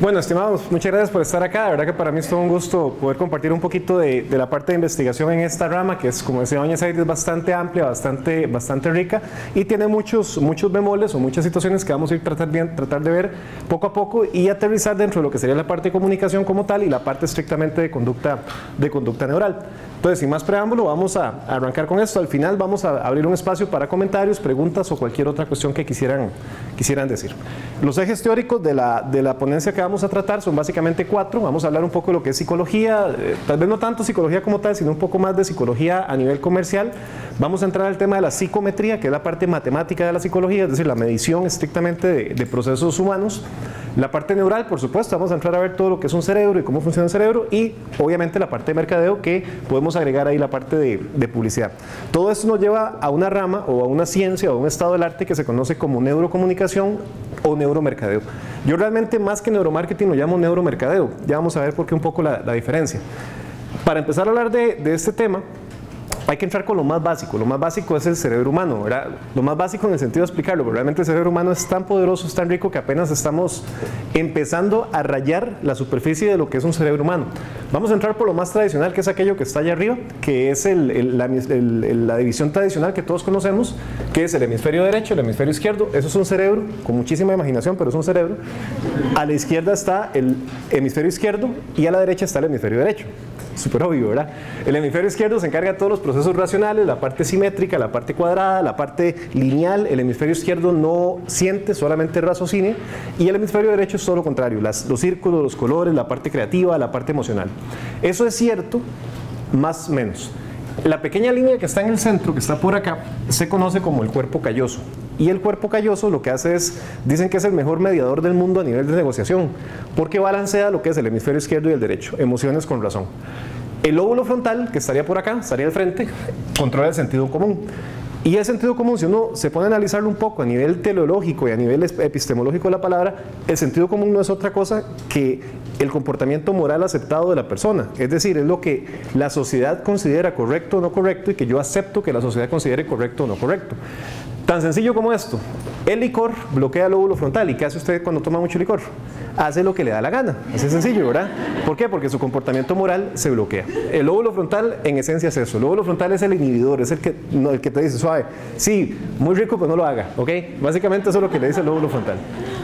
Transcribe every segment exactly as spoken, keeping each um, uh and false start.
Bueno, estimados, muchas gracias por estar acá. La verdad que para mí es todo un gusto poder compartir un poquito de, de la parte de investigación en esta rama, que es, como decía doña Said, es bastante amplia, bastante, bastante rica y tiene muchos, muchos bemoles o muchas situaciones que vamos a ir tratar, bien, tratar de ver poco a poco y aterrizar dentro de lo que sería la parte de comunicación como tal y la parte estrictamente de conducta, de conducta neural. Entonces, sin más preámbulo, vamos a arrancar con esto. Al final vamos a abrir un espacio para comentarios, preguntas o cualquier otra cuestión que quisieran, quisieran decir. Los ejes teóricos de la, de la ponencia que vamos a tratar son básicamente cuatro. Vamos a hablar un poco de lo que es psicología, eh, tal vez no tanto psicología como tal, sino un poco más de psicología a nivel comercial. Vamos a entrar al tema de la psicometría, que es la parte matemática de la psicología, es decir, la medición estrictamente de, de procesos humanos. La parte neural, por supuesto, vamos a entrar a ver todo lo que es un cerebro y cómo funciona el cerebro y obviamente la parte de mercadeo, que podemos agregar ahí la parte de, de publicidad. Todo esto nos lleva a una rama o a una ciencia o a un estado del arte que se conoce como neurocomunicación o neuromercadeo. Yo realmente más que neuromarketing lo llamo neuromercadeo. Ya vamos a ver por qué un poco la, la diferencia. Para empezar a hablar de, de este tema, hay que entrar con lo más básico. Lo más básico es el cerebro humano, ¿verdad? Lo más básico en el sentido de explicarlo, pero realmente el cerebro humano es tan poderoso, es tan rico que apenas estamos empezando a rayar la superficie de lo que es un cerebro humano. Vamos a entrar por lo más tradicional, que es aquello que está allá arriba, que es el, el, la, el, la división tradicional que todos conocemos, que es el hemisferio derecho, el hemisferio izquierdo. Eso es un cerebro con muchísima imaginación, pero es un cerebro. A la izquierda está el hemisferio izquierdo y a la derecha está el hemisferio derecho. Súper obvio, ¿verdad? El hemisferio izquierdo se encarga de todos los procesos racionales, la parte simétrica, la parte cuadrada, la parte lineal. El hemisferio izquierdo no siente, solamente raciocinio. Y el hemisferio derecho es todo lo contrario, las, los círculos, los colores, la parte creativa, la parte emocional. Eso es cierto, más o menos. La pequeña línea que está en el centro, que está por acá, se conoce como el cuerpo calloso. Y el cuerpo calloso lo que hace es, dicen que es el mejor mediador del mundo a nivel de negociación, porque balancea lo que es el hemisferio izquierdo y el derecho, emociones con razón. El lóbulo frontal, que estaría por acá, estaría al frente, controla el sentido común. Y el sentido común, si uno se pone a analizarlo un poco a nivel teleológico y a nivel epistemológico de la palabra, el sentido común no es otra cosa que el comportamiento moral aceptado de la persona. Es decir, es lo que la sociedad considera correcto o no correcto y que yo acepto que la sociedad considere correcto o no correcto. Tan sencillo como esto. El licor bloquea el lóbulo frontal. ¿Y qué hace usted cuando toma mucho licor? Hace lo que le da la gana. Así es sencillo, ¿verdad? ¿Por qué? Porque su comportamiento moral se bloquea. El lóbulo frontal en esencia es eso. El lóbulo frontal es el inhibidor, es el que, no, el que te dice suave. Sí, muy rico, pero no lo haga. ¿Ok? Básicamente eso es lo que le dice el lóbulo frontal.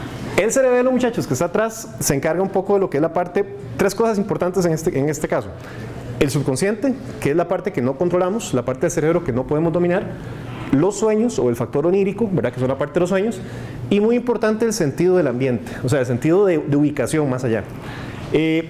El cerebelo, muchachos, que está atrás, se encarga un poco de lo que es la parte, tres cosas importantes en este, en este caso. El subconsciente, que es la parte que no controlamos, la parte del cerebro que no podemos dominar. Los sueños o el factor onírico, ¿verdad? Que son la parte de los sueños, y muy importante el sentido del ambiente, o sea, el sentido de, de ubicación más allá. Eh,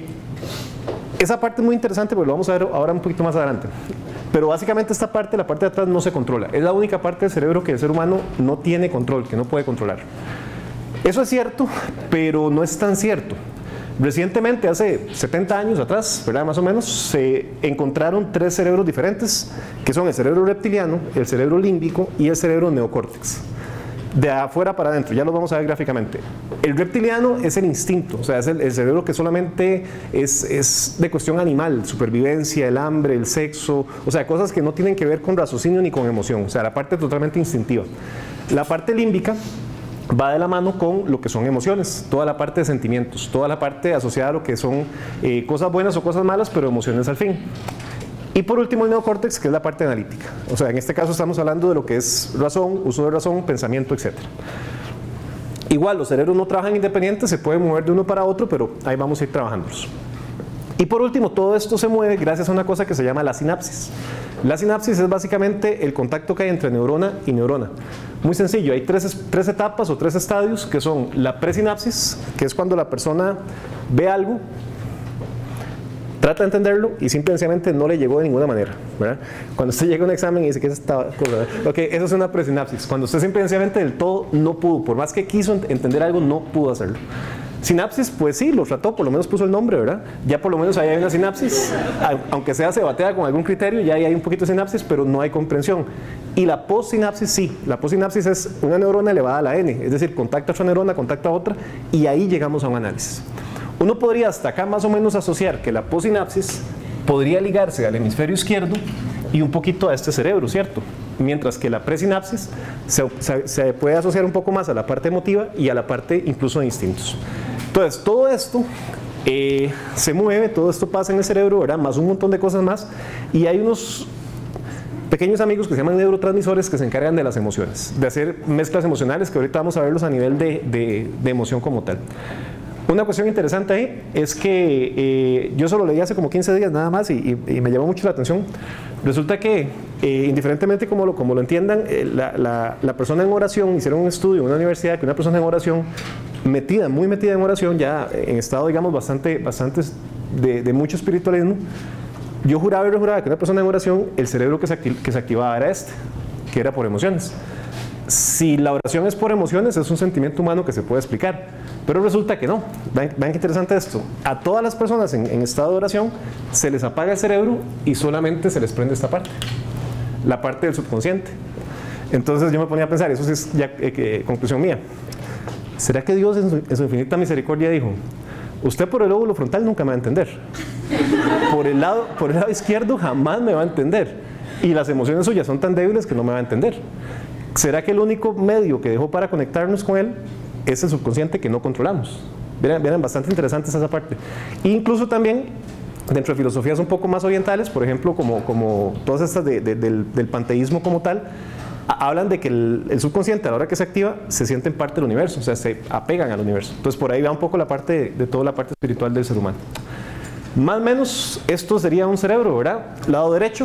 esa parte es muy interesante porque lo vamos a ver ahora un poquito más adelante. Pero básicamente esta parte, la parte de atrás, no se controla. Es la única parte del cerebro que el ser humano no tiene control, que no puede controlar. Eso es cierto, pero no es tan cierto. Recientemente, hace setenta años atrás, ¿verdad? Más o menos, se encontraron tres cerebros diferentes, que son el cerebro reptiliano, el cerebro límbico y el cerebro neocórtex. De afuera para adentro, ya lo vamos a ver gráficamente. El reptiliano es el instinto, o sea, es el, el cerebro que solamente es, es de cuestión animal, supervivencia, el hambre, el sexo, o sea, cosas que no tienen que ver con raciocinio ni con emoción, o sea, la parte totalmente instintiva. La parte límbica va de la mano con lo que son emociones, toda la parte de sentimientos, toda la parte asociada a lo que son eh, cosas buenas o cosas malas, pero emociones al fin. Y por último el neocórtex, que es la parte analítica. O sea, en este caso estamos hablando de lo que es razón, uso de razón, pensamiento, etcétera. Igual, los cerebros no trabajan independientes, se pueden mover de uno para otro, pero ahí vamos a ir trabajándolos. Y por último, todo esto se mueve gracias a una cosa que se llama la sinapsis. La sinapsis es básicamente el contacto que hay entre neurona y neurona. Muy sencillo, hay tres, tres etapas o tres estadios que son la presinapsis, que es cuando la persona ve algo, trata de entenderlo y simplemente no le llegó de ninguna manera, ¿verdad? Cuando usted llega a un examen y dice que eso está... Ok, eso es una presinapsis. Cuando usted simplemente del todo no pudo, por más que quiso entender algo, no pudo hacerlo. Sinapsis, pues sí, lo trató, por lo menos puso el nombre, ¿verdad? Ya por lo menos ahí hay una sinapsis, aunque sea se batea con algún criterio, ya ahí hay un poquito de sinapsis, pero no hay comprensión. Y la postsinapsis sí, la postsinapsis es una neurona elevada a la N, es decir, contacta a otra neurona, contacta a otra, y ahí llegamos a un análisis. Uno podría hasta acá más o menos asociar que la postsinapsis podría ligarse al hemisferio izquierdo y un poquito a este cerebro, ¿cierto? Mientras que la presinapsis se, se, se puede asociar un poco más a la parte emotiva y a la parte incluso de instintos. Entonces, todo esto eh, se mueve, todo esto pasa en el cerebro, ¿verdad? Más un montón de cosas más, y hay unos pequeños amigos que se llaman neurotransmisores que se encargan de las emociones, de hacer mezclas emocionales, que ahorita vamos a verlos a nivel de, de, de emoción como tal. Una cuestión interesante ahí es que eh, yo solo leí hace como quince días nada más y, y, y me llamó mucho la atención. Resulta que, eh, indiferentemente como lo, como lo entiendan, eh, la, la, la persona en oración, hicieron un estudio en una universidad que una persona en oración, metida, muy metida en oración, ya en estado, digamos, bastante, bastante de, de mucho espiritualismo, yo juraba y rejuraba que una persona en oración, el cerebro que se, acti que se activaba era este, que era por emociones. Si la oración es por emociones, es un sentimiento humano que se puede explicar, pero resulta que no. Vean, vean qué interesante esto. A todas las personas en, en estado de oración se les apaga el cerebro y solamente se les prende esta parte, la parte del subconsciente. Entonces yo me ponía a pensar, eso sí es ya eh, eh, conclusión mía. ¿Será que Dios en su, en su infinita misericordia dijo, usted por el lóbulo frontal nunca me va a entender, por el lado, por el lado izquierdo jamás me va a entender, y las emociones suyas son tan débiles que no me va a entender? ¿Será que el único medio que dejó para conectarnos con Él es el subconsciente que no controlamos? Vienen, vienen bastante interesantes esa parte. E incluso también dentro de filosofías un poco más orientales, por ejemplo, como, como todas estas de, de, del, del panteísmo como tal, a, hablan de que el, el subconsciente a la hora que se activa se sienten parte del universo, o sea, se apegan al universo. Entonces por ahí va un poco la parte de, de toda la parte espiritual del ser humano. Más o menos esto sería un cerebro, ¿verdad? Lado derecho,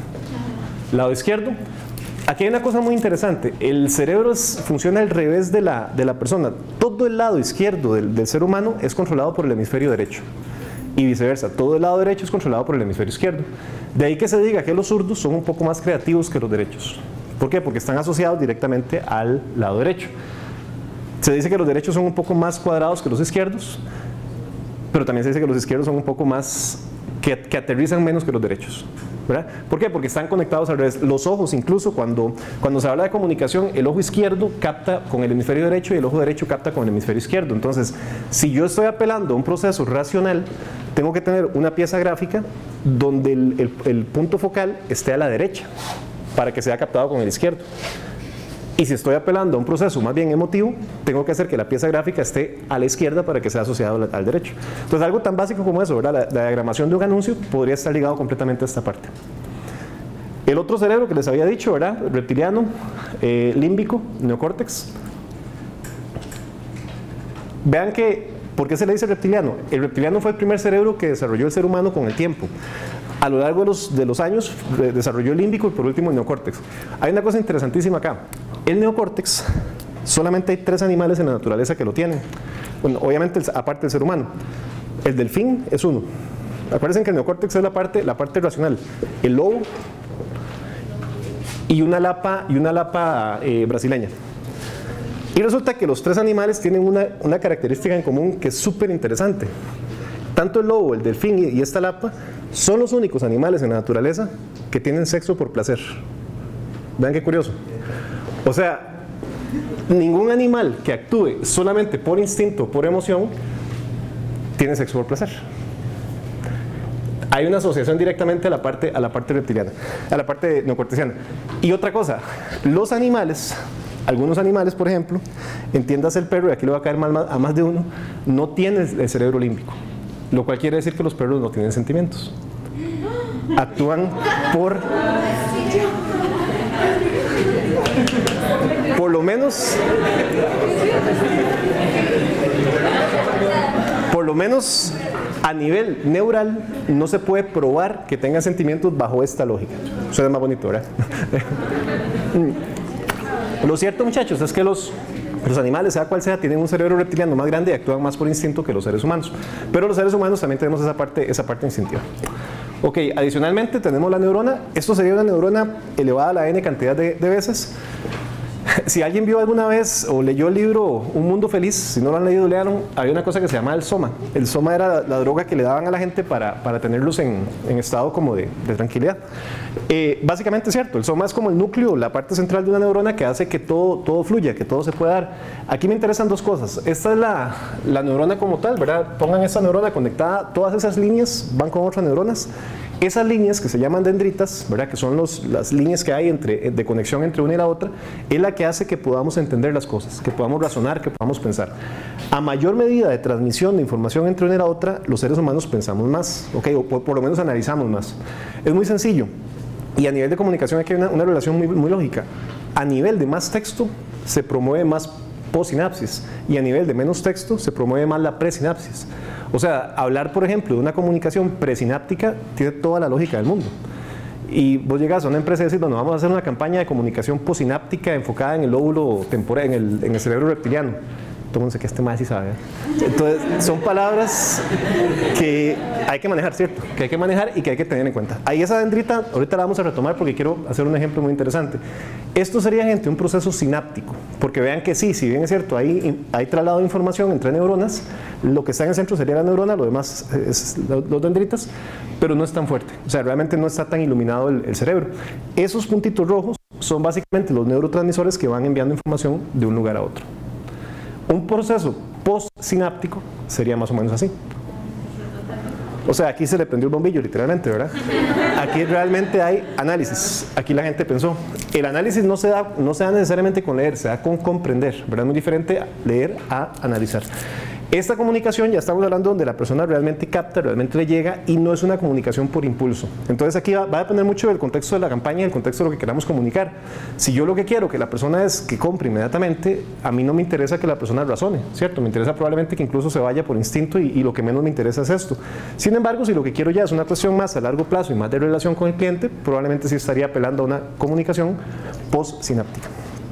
lado izquierdo. Aquí hay una cosa muy interesante, el cerebro es, funciona al revés de la, de la persona. Todo el lado izquierdo del, del ser humano es controlado por el hemisferio derecho y viceversa, todo el lado derecho es controlado por el hemisferio izquierdo. De ahí que se diga que los zurdos son un poco más creativos que los derechos. ¿Por qué? Porque están asociados directamente al lado derecho. Se dice que los derechos son un poco más cuadrados que los izquierdos, pero también se dice que los izquierdos son un poco más, que, que aterrizan menos que los derechos, ¿verdad? ¿Por qué? Porque están conectados al revés. Los ojos, incluso cuando, cuando se habla de comunicación, el ojo izquierdo capta con el hemisferio derecho y el ojo derecho capta con el hemisferio izquierdo. Entonces, si yo estoy apelando a un proceso racional, tengo que tener una pieza gráfica donde el, el, el punto focal esté a la derecha para que sea captado con el izquierdo. Y si estoy apelando a un proceso más bien emotivo, tengo que hacer que la pieza gráfica esté a la izquierda para que sea asociado al, al derecho. Entonces algo tan básico como eso, ¿verdad? La, la diagramación de un anuncio podría estar ligado completamente a esta parte. El otro cerebro que les había dicho, ¿verdad? Reptiliano, eh, límbico, neocórtex. Vean que, ¿por qué se le dice reptiliano? El reptiliano fue el primer cerebro que desarrolló el ser humano con el tiempo. A lo largo de los, de los años desarrolló el límbico y por último el neocórtex. Hay una cosa interesantísima acá. El neocórtex, solamente hay tres animales en la naturaleza que lo tienen. Bueno, obviamente aparte del ser humano. El delfín es uno. Acuérdense que el neocórtex es la parte, la parte racional. El lobo y una lapa, y una lapa eh, brasileña. Y resulta que los tres animales tienen una, una característica en común que es súper interesante. Tanto el lobo, el delfín y esta lapa son los únicos animales en la naturaleza que tienen sexo por placer. Vean qué curioso. O sea, ningún animal que actúe solamente por instinto, por emoción, tiene sexo por placer. Hay una asociación directamente a la parte, a la parte reptiliana, a la parte neocortesiana. Y otra cosa, los animales, algunos animales, por ejemplo, entiéndase el perro, y aquí le va a caer mal a más de uno, no tienen el cerebro límbico. Lo cual quiere decir que los perros no tienen sentimientos. Actúan por... Por lo menos... Por lo menos a nivel neural no se puede probar que tengan sentimientos bajo esta lógica. Suena más bonito, ¿verdad? Lo cierto, muchachos, es que los... Los animales, sea cual sea, tienen un cerebro reptiliano más grande y actúan más por instinto que los seres humanos. Pero los seres humanos también tenemos esa parte, esa parte instintiva. Ok, adicionalmente tenemos la neurona. Esto sería una neurona elevada a la n cantidad de, de veces. Si alguien vio alguna vez o leyó el libro Un Mundo Feliz, si no lo han leído, léanlo. Había una cosa que se llamaba el soma. El soma era la, la droga que le daban a la gente para, para tenerlos en, en estado como de, de tranquilidad. Eh, básicamente es cierto, el soma es como el núcleo, la parte central de una neurona que hace que todo, todo fluya, que todo se pueda dar. Aquí me interesan dos cosas. Esta es la, la neurona como tal, ¿verdad? Pongan esta neurona conectada, todas esas líneas van con otras neuronas Esas líneas que se llaman dendritas, ¿verdad? Que son los, las líneas que hay entre, de conexión entre una y la otra, es la que hace que podamos entender las cosas, que podamos razonar, que podamos pensar. A mayor medida de transmisión de información entre una y la otra, los seres humanos pensamos más, ¿okay? O por, por lo menos analizamos más. Es muy sencillo. Y a nivel de comunicación aquí hay una, una relación muy, muy lógica. A nivel de más texto, se promueve más possinapsis, y a nivel de menos texto se promueve más la presinapsis. O sea, hablar, por ejemplo, de una comunicación presináptica tiene toda la lógica del mundo. Y vos llegas a una empresa y decís, bueno, vamos a hacer una campaña de comunicación posináptica enfocada en el lóbulo temporal, en el, en el cerebro reptiliano. Todo el mundo dice que este más sí sabe. Entonces, son palabras que hay que manejar, ¿cierto? Que hay que manejar y que hay que tener en cuenta. Ahí esa dendrita, ahorita la vamos a retomar porque quiero hacer un ejemplo muy interesante. Esto sería, gente, un proceso sináptico. Porque vean que sí, si bien es cierto, hay, hay traslado de información entre neuronas, lo que está en el centro sería la neurona, lo demás es los dendritas, pero no es tan fuerte. O sea, realmente no está tan iluminado el, el cerebro. Esos puntitos rojos son básicamente los neurotransmisores que van enviando información de un lugar a otro. Un proceso postsináptico sería más o menos así. O sea, aquí se le prendió el bombillo, literalmente, ¿verdad? Aquí realmente hay análisis. Aquí la gente pensó. El análisis no se da, no se da necesariamente con leer, se da con comprender, ¿verdad? Es muy diferente leer a analizar. Esta comunicación ya estamos hablando donde la persona realmente capta, realmente le llega, y no es una comunicación por impulso. Entonces aquí va, va a depender mucho del contexto de la campaña y del contexto de lo que queramos comunicar. Si yo lo que quiero que la persona es que compre inmediatamente, a mí no me interesa que la persona razone, ¿cierto? Me interesa probablemente que incluso se vaya por instinto, y, y lo que menos me interesa es esto. Sin embargo, si lo que quiero ya es una cuestión más a largo plazo y más de relación con el cliente, probablemente sí estaría apelando a una comunicación postsináptica.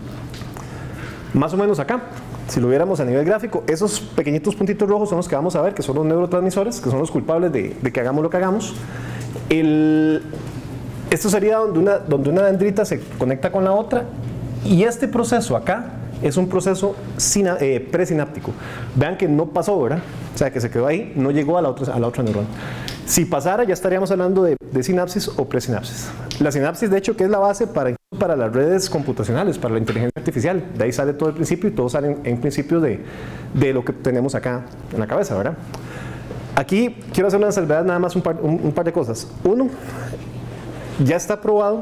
Más o menos acá. Si lo viéramos a nivel gráfico, esos pequeñitos puntitos rojos son los que vamos a ver, que son los neurotransmisores, que son los culpables de, de que hagamos lo que hagamos. El, esto sería donde una, donde una dendrita se conecta con la otra, y este proceso acá es un proceso sina, eh, presináptico. Vean que no pasó, ¿verdad? O sea, que se quedó ahí, no llegó a la otra, a la otra neurona. Si pasara, ya estaríamos hablando de, de sinapsis o presinapsis. La sinapsis, de hecho, que es la base para, para las redes computacionales, para la inteligencia artificial. De ahí sale todo el principio, y todo sale en, en principio de, de lo que tenemos acá en la cabeza, ¿verdad? Aquí quiero hacer una salvedad, nada más un par, un, un par de cosas. Uno, ya está probado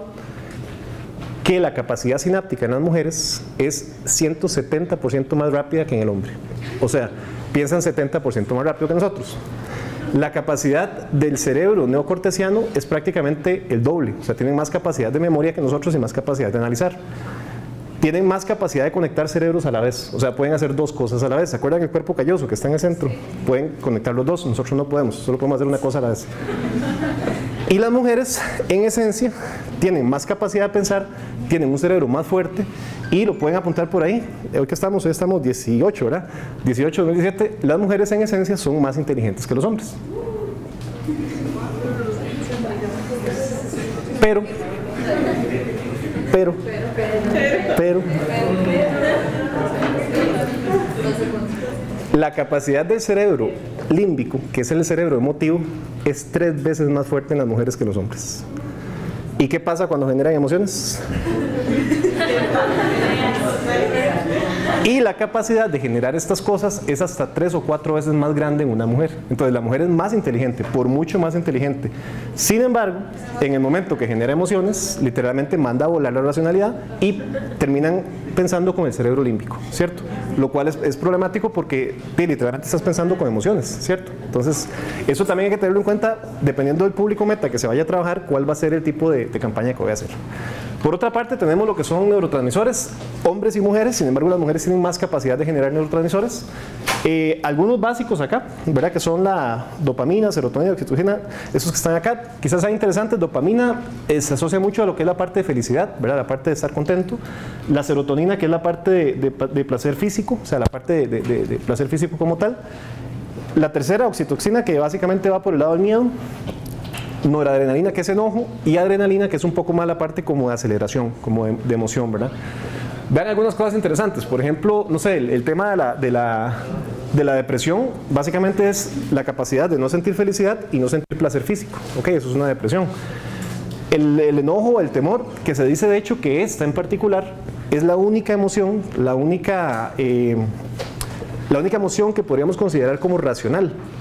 que la capacidad sináptica en las mujeres es ciento setenta por ciento más rápida que en el hombre. O sea, piensan setenta por ciento más rápido que nosotros. La capacidad del cerebro neocortesiano es prácticamente el doble. O sea, tienen más capacidad de memoria que nosotros y más capacidad de analizar. Tienen más capacidad de conectar cerebros a la vez. O sea, pueden hacer dos cosas a la vez. ¿Se acuerdan del cuerpo calloso que está en el centro? Pueden conectar los dos. Nosotros no podemos. Solo podemos hacer una cosa a la vez. Y las mujeres, en esencia, tienen más capacidad de pensar, tienen un cerebro más fuerte, y lo pueden apuntar por ahí. Hoy que estamos, hoy estamos dieciocho, ¿verdad? dieciocho, dos mil diecisiete, las mujeres en esencia son más inteligentes que los hombres. Pero, pero, pero, la capacidad del cerebro límbico, que es el cerebro emotivo, es tres veces más fuerte en las mujeres que en los hombres. ¿Y qué pasa cuando generan emociones? Y la capacidad de generar estas cosas es hasta tres o cuatro veces más grande en una mujer. Entonces la mujer es más inteligente, por mucho más inteligente. Sin embargo, en el momento que genera emociones, literalmente manda a volar la racionalidad y terminan pensando con el cerebro límbico, ¿cierto? Lo cual es, es problemático porque literalmente estás pensando con emociones, ¿cierto? Entonces, eso también hay que tenerlo en cuenta, dependiendo del público meta que se vaya a trabajar, cuál va a ser el tipo de, de campaña que voy a hacer. Por otra parte, tenemos lo que son neurotransmisores, hombres y mujeres. Sin embargo, las mujeres tienen más capacidad de generar neurotransmisores. Eh, algunos básicos acá, ¿verdad? Que son la dopamina, serotonina, oxitocina, esos que están acá. Quizás sea interesante, dopamina eh, se asocia mucho a lo que es la parte de felicidad, ¿verdad? La parte de estar contento. La serotonina, que es la parte de, de, de placer físico, o sea, la parte de, de, de, de placer físico como tal. La tercera, oxitocina, que básicamente va por el lado del miedo. Noradrenalina, que es enojo, y adrenalina, que es un poco más la parte como de aceleración, como de, de emoción, ¿verdad? Vean algunas cosas interesantes. Por ejemplo, no sé, el, el tema de la, de, la, de la depresión, básicamente es la capacidad de no sentir felicidad y no sentir placer físico. Ok, eso es una depresión. El, el enojo, el temor, que se dice de hecho que esta en particular es la única emoción, la única, eh, la única emoción que podríamos considerar como racional.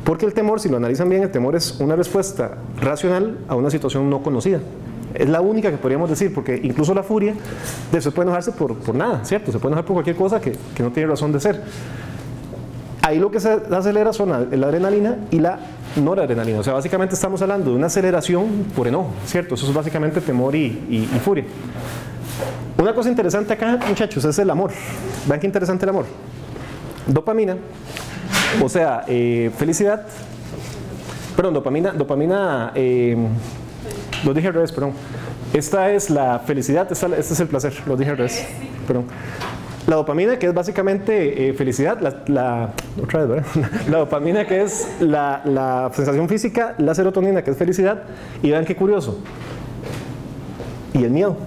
Porque el temor, si lo analizan bien, el temor es una respuesta racional a una situación no conocida. Es la única que podríamos decir, porque incluso la furia se puede enojarse por, por nada, ¿cierto? Se puede enojar por cualquier cosa que, que no tiene razón de ser. Ahí lo que se acelera son la, la adrenalina y la noradrenalina. O sea, básicamente estamos hablando de una aceleración por enojo, ¿cierto? Eso es básicamente temor y, y, y furia. Una cosa interesante acá, muchachos, es el amor. Vean qué interesante el amor. Dopamina, o sea, eh, felicidad. Perdón, dopamina, dopamina, eh, lo dije al revés, perdón. Esta es la felicidad, esta, este es el placer, lo dije al revés, perdón. La dopamina, que es básicamente eh, felicidad, la, la, otra vez, ¿verdad? La dopamina, que es la, la sensación física, la serotonina, que es felicidad, y vean qué curioso. Y el miedo.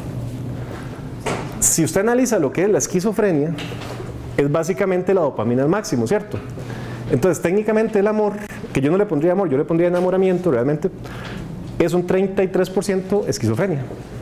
Si usted analiza lo que es la esquizofrenia, es básicamente la dopamina al máximo, ¿cierto? Entonces, técnicamente el amor, que yo no le pondría amor, yo le pondría enamoramiento, realmente es un treinta y tres por ciento esquizofrenia.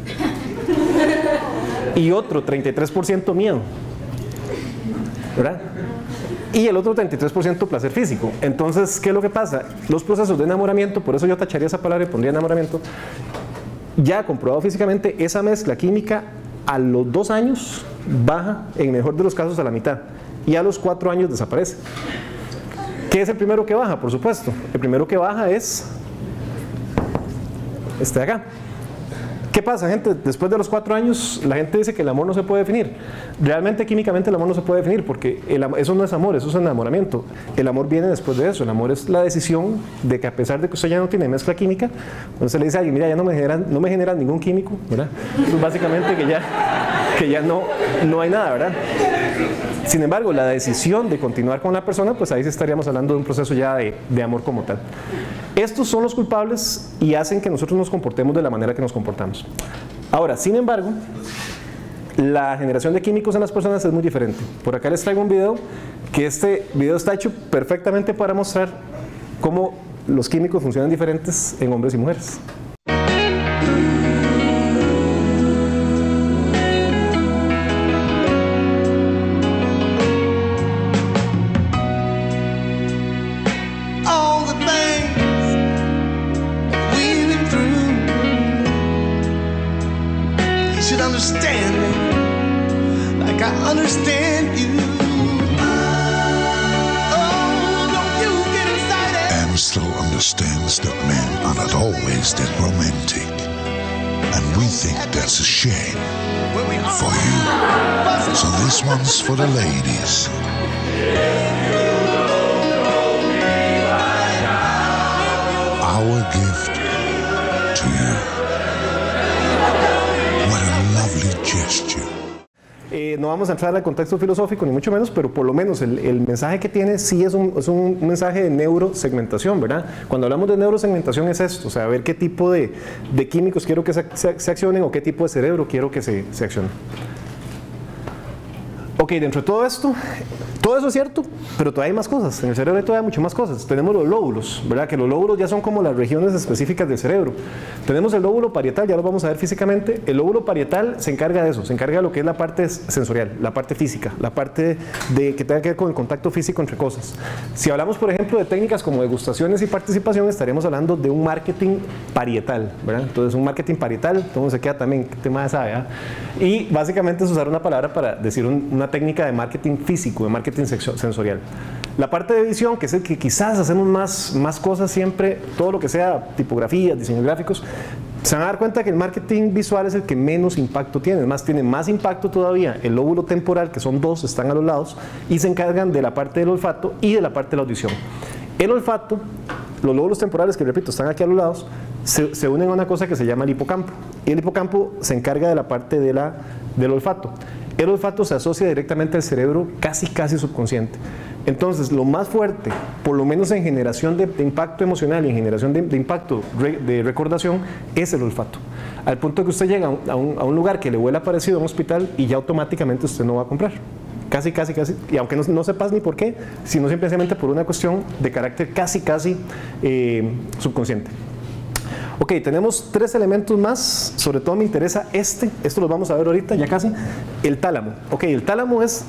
Y otro treinta y tres por ciento miedo, ¿verdad? Y el otro treinta y tres por ciento placer físico. Entonces, ¿qué es lo que pasa? Los procesos de enamoramiento, por eso yo tacharía esa palabra y pondría enamoramiento, ya comprobado físicamente, esa mezcla química a los dos años baja, en el mejor de los casos, a la mitad. Y a los cuatro años desaparece. ¿Qué es el primero que baja? Por supuesto. El primero que baja es este de acá. ¿Qué pasa, gente? Después de los cuatro años, la gente dice que el amor no se puede definir. Realmente, químicamente, el amor no se puede definir porque el, eso no es amor, eso es enamoramiento. El amor viene después de eso. El amor es la decisión de que, a pesar de que usted ya no tiene mezcla química, cuando se le dice a alguien, mira, ya no me generan, no me generan ningún químico, ¿verdad? Pues básicamente que ya, que ya no, no hay nada, ¿verdad? Sin embargo, la decisión de continuar con la persona, pues ahí sí estaríamos hablando de un proceso ya de, de amor como tal. Estos son los culpables y hacen que nosotros nos comportemos de la manera que nos comportamos. Ahora, sin embargo, la generación de químicos en las personas es muy diferente. Por acá les traigo un video, que este video está hecho perfectamente para mostrar cómo los químicos funcionan diferentes en hombres y mujeres. Understand me like I understand you. Oh, don't you get excited. Anne still understands that men are not always that romantic, and we think that's a shame for you. So this one's for the ladies. Our gift to you. Eh, no vamos a entrar al contexto filosófico ni mucho menos, pero por lo menos el, el mensaje que tiene sí es un, es un mensaje de neurosegmentación, ¿verdad? Cuando hablamos de neurosegmentación es esto, o sea, ver qué tipo de, de químicos quiero que se, se, se accionen o qué tipo de cerebro quiero que se, se accione. Ok, dentro de todo esto, todo eso es cierto, pero todavía hay más cosas. En el cerebro hay todavía mucho más cosas. Tenemos los lóbulos, ¿verdad? Que los lóbulos ya son como las regiones específicas del cerebro. Tenemos el lóbulo parietal, ya lo vamos a ver físicamente. El lóbulo parietal se encarga de eso, se encarga de lo que es la parte sensorial, la parte física, la parte de, que tenga que ver con el contacto físico entre cosas. Si hablamos, por ejemplo, de técnicas como degustaciones y participación, estaríamos hablando de un marketing parietal, ¿verdad? Entonces, un marketing parietal, entonces se queda también, ¿qué tema sabe? ¿eh? Y básicamente es usar una palabra para decir un, una técnica de marketing físico, de marketing sensorial. La parte de visión, que es el que quizás hacemos más, más cosas siempre, todo lo que sea tipografía, diseños gráficos, se van a dar cuenta que el marketing visual es el que menos impacto tiene. Además, tiene más impacto todavía el lóbulo temporal, que son dos, están a los lados, y se encargan de la parte del olfato y de la parte de la audición. El olfato, los lóbulos temporales, que repito, están aquí a los lados, se, se unen a una cosa que se llama el hipocampo. Y el hipocampo se encarga de la parte de la, del olfato. El olfato se asocia directamente al cerebro casi casi subconsciente. Entonces, lo más fuerte, por lo menos en generación de, de impacto emocional y en generación de, de impacto re, de recordación, es el olfato. Al punto que usted llega a un, a, un, a un lugar que le huela parecido a un hospital y ya automáticamente usted no va a comprar. Casi, casi, casi. Y aunque no, no sepas ni por qué, sino simplemente por una cuestión de carácter casi, casi eh, subconsciente. Ok, tenemos tres elementos más, sobre todo me interesa este, esto lo vamos a ver ahorita ya casi, el tálamo. Ok, el tálamo es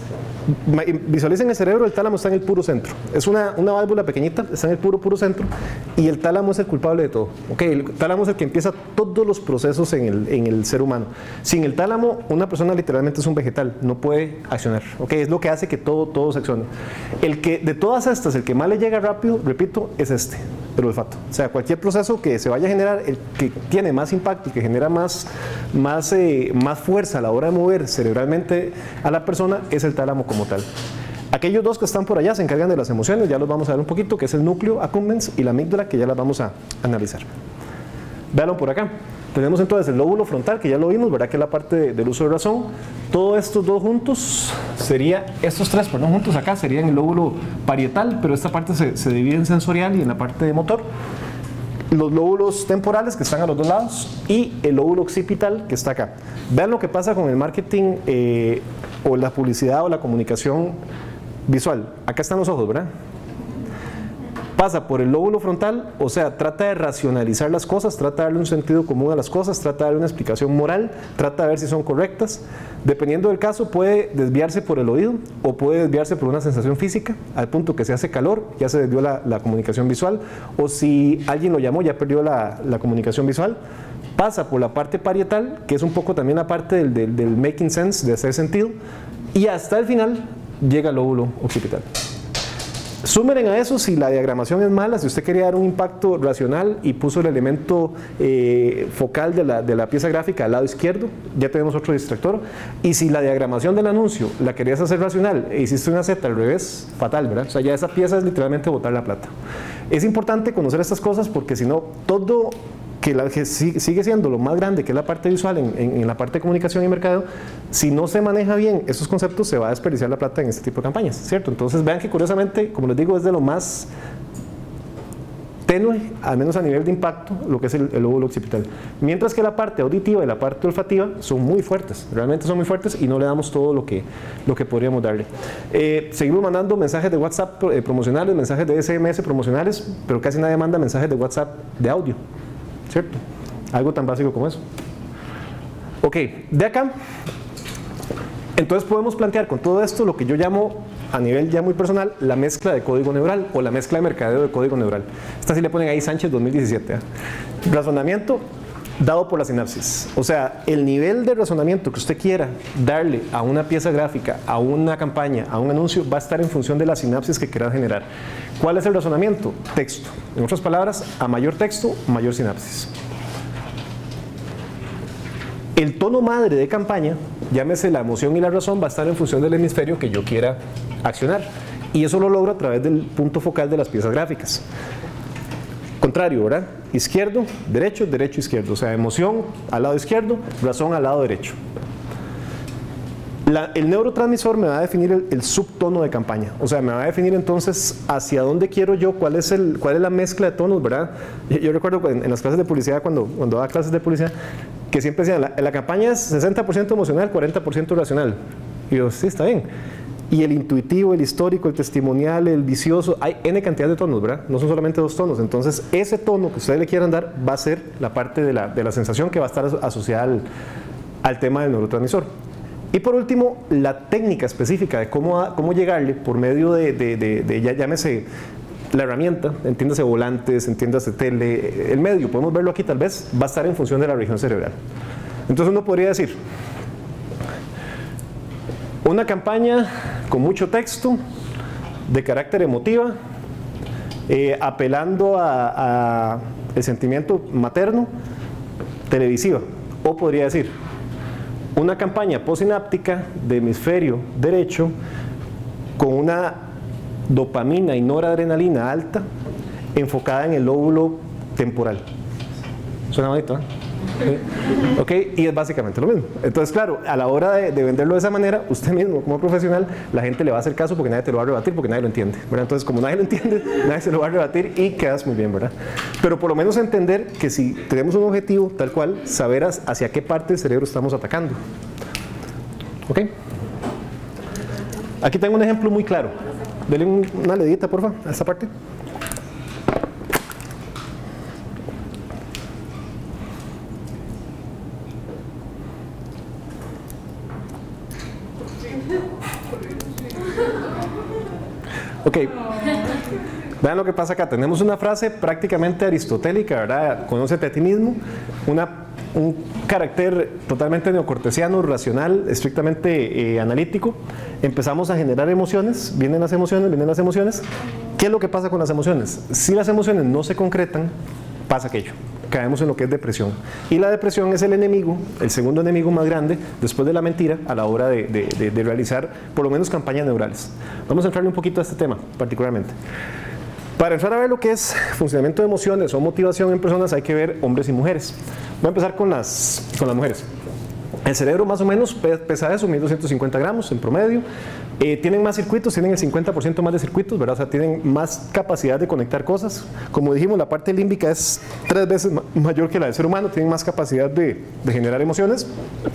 Visualicen el cerebro, el tálamo está en el puro centro. Es una, una válvula pequeñita, está en el puro, puro centro. Y el tálamo es el culpable de todo. ¿Okay? El tálamo es el que empieza todos los procesos en el, en el ser humano. Sin el tálamo, una persona literalmente es un vegetal, no puede accionar. ¿Okay? Es lo que hace que todo, todo se accione. El que, de todas estas, el que más le llega rápido, repito, es este, el olfato. O sea, cualquier proceso que se vaya a generar, el que tiene más impacto, el que genera más, más, eh, más fuerza a la hora de mover cerebralmente a la persona, es el tálamo como tal. Aquellos dos que están por allá se encargan de las emociones, ya los vamos a ver un poquito, que es el núcleo accumbens y la amígdala, que ya las vamos a analizar. Véanlo por acá. Tenemos entonces el lóbulo frontal, que ya lo vimos, ¿verdad? Que es la parte de, del uso de razón. Todos estos dos juntos sería, estos tres, perdón, juntos acá serían el lóbulo parietal, pero esta parte se, se divide en sensorial y en la parte de motor. Los lóbulos temporales, que están a los dos lados, y el lóbulo occipital, que está acá. Vean lo que pasa con el marketing eh, o la publicidad o la comunicación visual. Acá están los ojos, ¿verdad? Pasa por el lóbulo frontal, o sea, trata de racionalizar las cosas, trata de darle un sentido común a las cosas, trata de darle una explicación moral, trata de ver si son correctas. Dependiendo del caso, puede desviarse por el oído o puede desviarse por una sensación física, al punto que se hace calor, ya se desvió la, la comunicación visual, o si alguien lo llamó, ya perdió la, la comunicación visual. Pasa por la parte parietal, que es un poco también la parte del, del, del making sense, de hacer sentido, y hasta el final llega el lóbulo occipital. Súmeren a eso si la diagramación es mala, si usted quería dar un impacto racional y puso el elemento eh, focal de la, de la pieza gráfica al lado izquierdo, ya tenemos otro distractor. Y si la diagramación del anuncio la querías hacer racional e hiciste una Z al revés, fatal, ¿verdad? O sea, ya esa pieza es literalmente botar la plata. Es importante conocer estas cosas porque si no, todo que, la, que sigue siendo lo más grande, que es la parte visual en, en, en la parte de comunicación y mercadeo, si no se maneja bien esos conceptos, se va a desperdiciar la plata en este tipo de campañas, ¿cierto? Entonces vean que curiosamente, como les digo, es de lo más tenue, al menos a nivel de impacto, lo que es el, el lóbulo occipital. Mientras que la parte auditiva y la parte olfativa son muy fuertes, realmente son muy fuertes y no le damos todo lo que, lo que podríamos darle. Eh, seguimos mandando mensajes de WhatsApp eh, promocionales, mensajes de S M S promocionales, pero casi nadie manda mensajes de WhatsApp de audio, ¿cierto? Algo tan básico como eso. Ok, de acá, entonces podemos plantear con todo esto lo que yo llamo, a nivel ya muy personal, la mezcla de código neural o la mezcla de mercadeo de código neural. Esta sí le ponen ahí Sánchez dos mil diecisiete. ¿eh? Razonamiento dado por la sinapsis. O sea, el nivel de razonamiento que usted quiera darle a una pieza gráfica, a una campaña, a un anuncio, va a estar en función de la sinapsis que quiera generar. ¿Cuál es el razonamiento? Texto. En otras palabras, a mayor texto, mayor sinapsis. El tono madre de campaña, llámese la emoción y la razón, va a estar en función del hemisferio que yo quiera accionar. Y eso lo logro a través del punto focal de las piezas gráficas. Contrario, ¿verdad? Izquierdo, derecho, derecho, izquierdo. O sea, emoción al lado izquierdo, razón al lado derecho. La, el neurotransmisor me va a definir el, el subtono de campaña. O sea, me va a definir entonces hacia dónde quiero yo, cuál es, el, cuál es la mezcla de tonos, ¿verdad? Yo, yo recuerdo en, en las clases de publicidad, cuando, cuando daba clases de publicidad, que siempre decían, la, la campaña es sesenta por ciento emocional, cuarenta por ciento racional. Y yo, sí, está bien. Y el intuitivo, el histórico, el testimonial, el vicioso, hay N cantidad de tonos, ¿verdad? No son solamente dos tonos. Entonces, ese tono que ustedes le quieran dar va a ser la parte de la, de la sensación que va a estar asociada al, al tema del neurotransmisor. Y por último, la técnica específica de cómo, cómo llegarle por medio de, de, de, de ya llámese la herramienta, entiéndase volantes, entiéndase tele, el medio, podemos verlo aquí tal vez, va a estar en función de la región cerebral. Entonces uno podría decir, una campaña con mucho texto, de carácter emotiva, eh, apelando a, a el sentimiento materno, televisiva. O podría decir, una campaña postsináptica de hemisferio derecho con una dopamina y noradrenalina alta enfocada en el lóbulo temporal. Suena bonito, ¿eh? Ok, y es básicamente lo mismo. Entonces, claro, a la hora de, de venderlo de esa manera, usted mismo como profesional, la gente le va a hacer caso porque nadie te lo va a rebatir, porque nadie lo entiende, ¿verdad? Entonces, como nadie lo entiende, nadie se lo va a rebatir y quedas muy bien, ¿verdad? Pero por lo menos entender que si tenemos un objetivo tal cual, saber hacia qué parte del cerebro estamos atacando. Ok. Aquí tengo un ejemplo muy claro. Denle una ledita, por favor, a esta parte. Ok. Vean lo que pasa acá. Tenemos una frase prácticamente aristotélica, ¿verdad? Conócete a ti mismo. Una, un carácter totalmente neocortesiano, racional, estrictamente eh, analítico. Empezamos a generar emociones. Vienen las emociones, vienen las emociones. ¿Qué es lo que pasa con las emociones? Si las emociones no se concretan, pasa aquello. Caemos en lo que es depresión. Y la depresión es el enemigo, el segundo enemigo más grande, después de la mentira, a la hora de, de, de, de realizar por lo menos campañas neurales. Vamos a entrarle un poquito a este tema, particularmente. Para entrar a ver lo que es funcionamiento de emociones o motivación en personas, hay que ver hombres y mujeres. Voy a empezar con las, con las mujeres. El cerebro más o menos pesa eso, mil doscientos cincuenta gramos en promedio. Eh, tienen más circuitos, tienen el cincuenta por ciento más de circuitos, ¿verdad? O sea, tienen más capacidad de conectar cosas. Como dijimos, la parte límbica es tres veces ma mayor que la del ser humano, tienen más capacidad de, de generar emociones.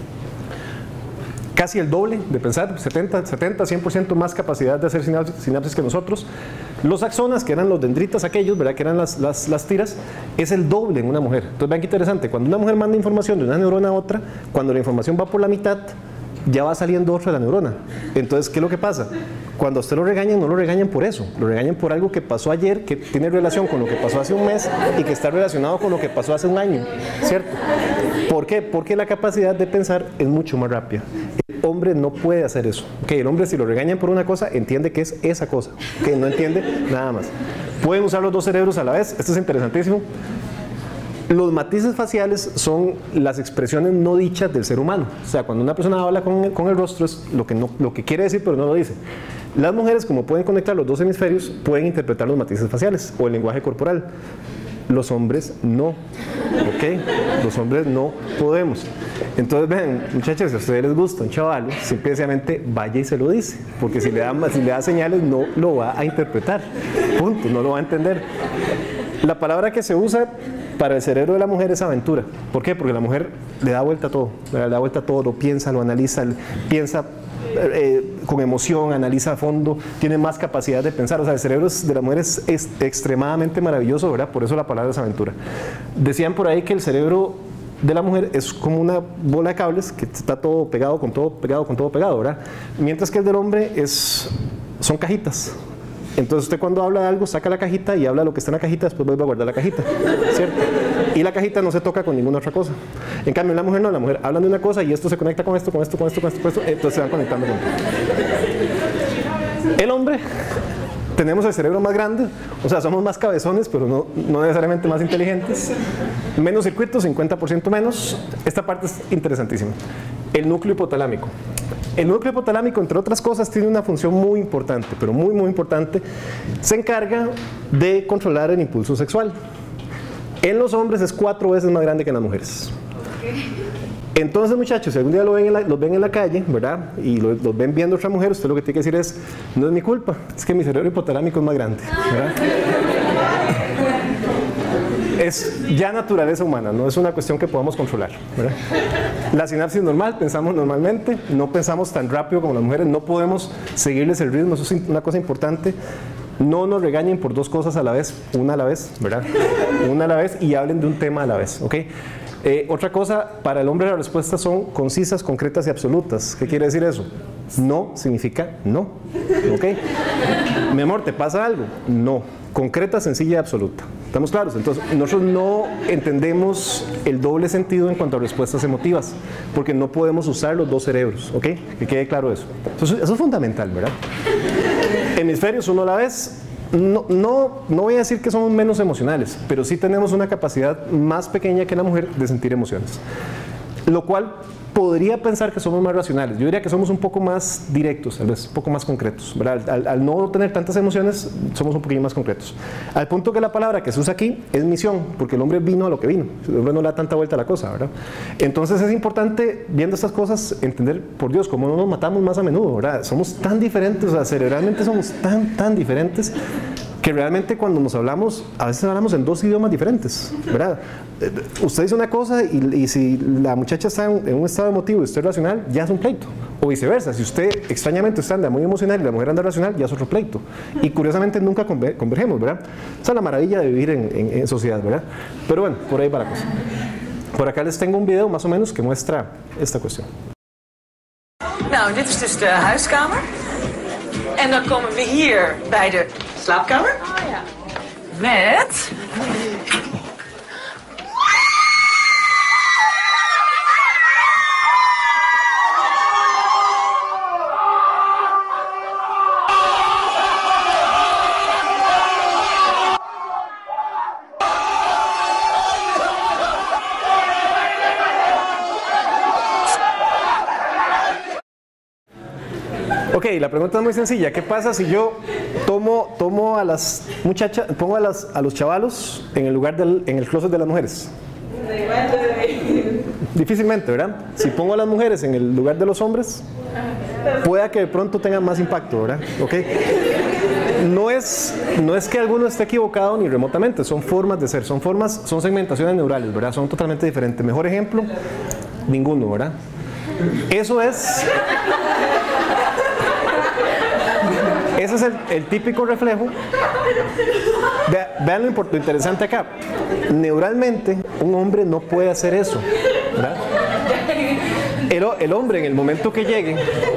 Casi el doble de pensar, setenta, cien por ciento más capacidad de hacer sinapsis, sinapsis que nosotros. Los axonas, que eran los dendritas aquellos, ¿verdad? Que eran las, las, las tiras, es el doble en una mujer. Entonces vean qué interesante, cuando una mujer manda información de una neurona a otra, cuando la información va por la mitad, ya va saliendo otra de la neurona. Entonces, ¿qué es lo que pasa? Cuando a usted lo regañan, no lo regañan por eso, lo regañan por algo que pasó ayer, que tiene relación con lo que pasó hace un mes y que está relacionado con lo que pasó hace un año, ¿cierto? ¿Por qué? Porque la capacidad de pensar es mucho más rápida. El hombre no puede hacer eso. Okay, el hombre, si lo regañan por una cosa, entiende que es esa cosa, que no entiende nada más. Pueden usar los dos cerebros a la vez, esto es interesantísimo. Los matices faciales son las expresiones no dichas del ser humano. O sea, cuando una persona habla con el, con el rostro es lo que, no, lo que quiere decir pero no lo dice. Las mujeres, como pueden conectar los dos hemisferios, pueden interpretar los matices faciales o el lenguaje corporal. Los hombres no. ¿Ok? Los hombres no podemos. Entonces, ven, muchachos, si a ustedes les gusta un chaval, simplemente vaya y se lo dice. Porque si le da, si le da señales, no lo va a interpretar. Punto, no lo va a entender. La palabra que se usa para el cerebro de la mujer es aventura. ¿Por qué? Porque la mujer le da vuelta a todo, le da vuelta a todo, lo piensa, lo analiza, piensa eh, con emoción, analiza a fondo, tiene más capacidad de pensar. O sea, el cerebro de la mujer es, es extremadamente maravilloso, ¿verdad? Por eso la palabra es aventura. Decían por ahí que el cerebro de la mujer es como una bola de cables que está todo pegado con todo, pegado con todo pegado, ¿verdad? Mientras que el del hombre es, son cajitas. Entonces usted cuando habla de algo saca la cajita y habla de lo que está en la cajita, después vuelve a guardar la cajita, ¿cierto? Y la cajita no se toca con ninguna otra cosa. En cambio la mujer no, la mujer habla de una cosa y esto se conecta con esto, con esto, con esto, con esto, con esto, entonces se van conectando con todo. El hombre, tenemos el cerebro más grande, o sea, somos más cabezones, pero no, no necesariamente más inteligentes. Menos circuitos, cincuenta por ciento menos. Esta parte es interesantísima. El núcleo hipotalámico. El núcleo hipotalámico, entre otras cosas, tiene una función muy importante, pero muy, muy importante. Se encarga de controlar el impulso sexual. En los hombres es cuatro veces más grande que en las mujeres. Entonces, muchachos, si algún día lo ven en la, los ven en la calle, ¿verdad? Y los, los ven viendo a otra mujer, usted lo que tiene que decir es, no es mi culpa, es que mi cerebro hipotalámico es más grande, ¿verdad? Es ya naturaleza humana, no es una cuestión que podamos controlar, ¿verdad? La sinapsis normal, pensamos normalmente, no pensamos tan rápido como las mujeres, no podemos seguirles el ritmo, eso es una cosa importante. No nos regañen por dos cosas a la vez, una a la vez, ¿verdad? Una a la vez y hablen de un tema a la vez, ¿ok? Eh, otra cosa, para el hombre las respuestas son concisas, concretas y absolutas. ¿Qué quiere decir eso? No significa no, ¿ok? Mi amor, ¿te pasa algo? No. Concreta, sencilla y absoluta. ¿Estamos claros? Entonces, nosotros no entendemos el doble sentido en cuanto a respuestas emotivas, porque no podemos usar los dos cerebros, ¿ok? Que quede claro eso. Eso, eso es fundamental, ¿verdad? Hemisferios uno a la vez. No, no, no voy a decir que somos menos emocionales, pero sí tenemos una capacidad más pequeña que la mujer de sentir emociones. Lo cual podría pensar que somos más racionales. Yo diría que somos un poco más directos, tal vez un poco más concretos, ¿verdad? Al, al no tener tantas emociones, somos un poquito más concretos. Al punto que la palabra que se usa aquí es misión, porque el hombre vino a lo que vino. El hombre no le da tanta vuelta a la cosa, ¿verdad? Entonces es importante, viendo estas cosas, entender, por Dios, cómo no nos matamos más a menudo, ¿verdad? Somos tan diferentes, o sea, cerebralmente somos tan, tan diferentes, que realmente cuando nos hablamos, a veces hablamos en dos idiomas diferentes, ¿verdad? Usted dice una cosa y, y si la muchacha está en, en un estado emotivo y usted es racional, ya es un pleito. O viceversa, si usted extrañamente usted anda muy emocional y la mujer anda racional, ya es otro pleito. Y curiosamente nunca conver, convergemos, ¿verdad? Esa es la maravilla de vivir en, en, en sociedad, ¿verdad? Pero bueno, por ahí va la cosa. Por acá les tengo un video más o menos que muestra esta cuestión. Nou, dit is dus de huiskamer. En dan komen we hier bij de slaapkamer. Oh ja. Met... Ok, la pregunta es muy sencilla. ¿Qué pasa si yo tomo, tomo a las muchachas, pongo a, las, a los chavalos en el lugar del, en el closet de las mujeres? Difícilmente, ¿verdad? Si pongo a las mujeres en el lugar de los hombres, pueda que de pronto tengan más impacto, ¿verdad? Ok. No es, no es que alguno esté equivocado ni remotamente, son formas de ser, son formas, son segmentaciones neurales, ¿verdad? Son totalmente diferentes. Mejor ejemplo, ninguno, ¿verdad? Eso es... Ese es el, el típico reflejo. Ve, vean lo, lo interesante acá. Neuralmente, un hombre no puede hacer eso, ¿verdad? El, el hombre, en el momento que llegue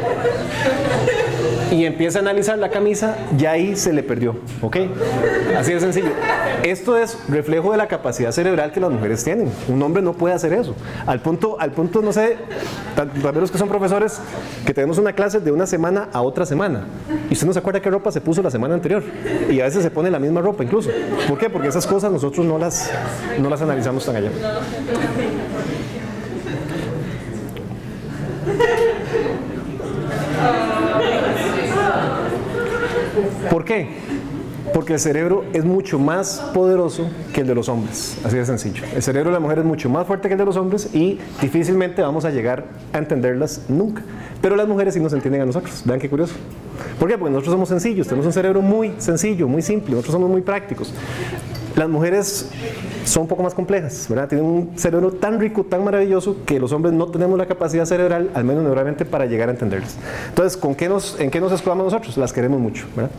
y empieza a analizar la camisa, ya ahí se le perdió, ¿ok? Así de sencillo. Esto es reflejo de la capacidad cerebral que las mujeres tienen. Un hombre no puede hacer eso. Al punto, al punto no sé, también los que son profesores, que tenemos una clase de una semana a otra semana. Y usted no se acuerda qué ropa se puso la semana anterior. Y a veces se pone la misma ropa incluso. ¿Por qué? Porque esas cosas nosotros no las, no las analizamos tan allá. ¿Por qué? Porque el cerebro es mucho más poderoso que el de los hombres, así de sencillo. El cerebro de la mujer es mucho más fuerte que el de los hombres y difícilmente vamos a llegar a entenderlas nunca. Pero las mujeres sí nos entienden a nosotros, vean qué curioso. ¿Por qué? Porque nosotros somos sencillos, tenemos un cerebro muy sencillo, muy simple, nosotros somos muy prácticos. Las mujeres son un poco más complejas, ¿verdad? Tienen un cerebro tan rico, tan maravilloso, que los hombres no tenemos la capacidad cerebral, al menos neuralmente, para llegar a entenderlas. Entonces, ¿con qué nos, ¿en qué nos escudamos nosotros? Las queremos mucho, ¿verdad?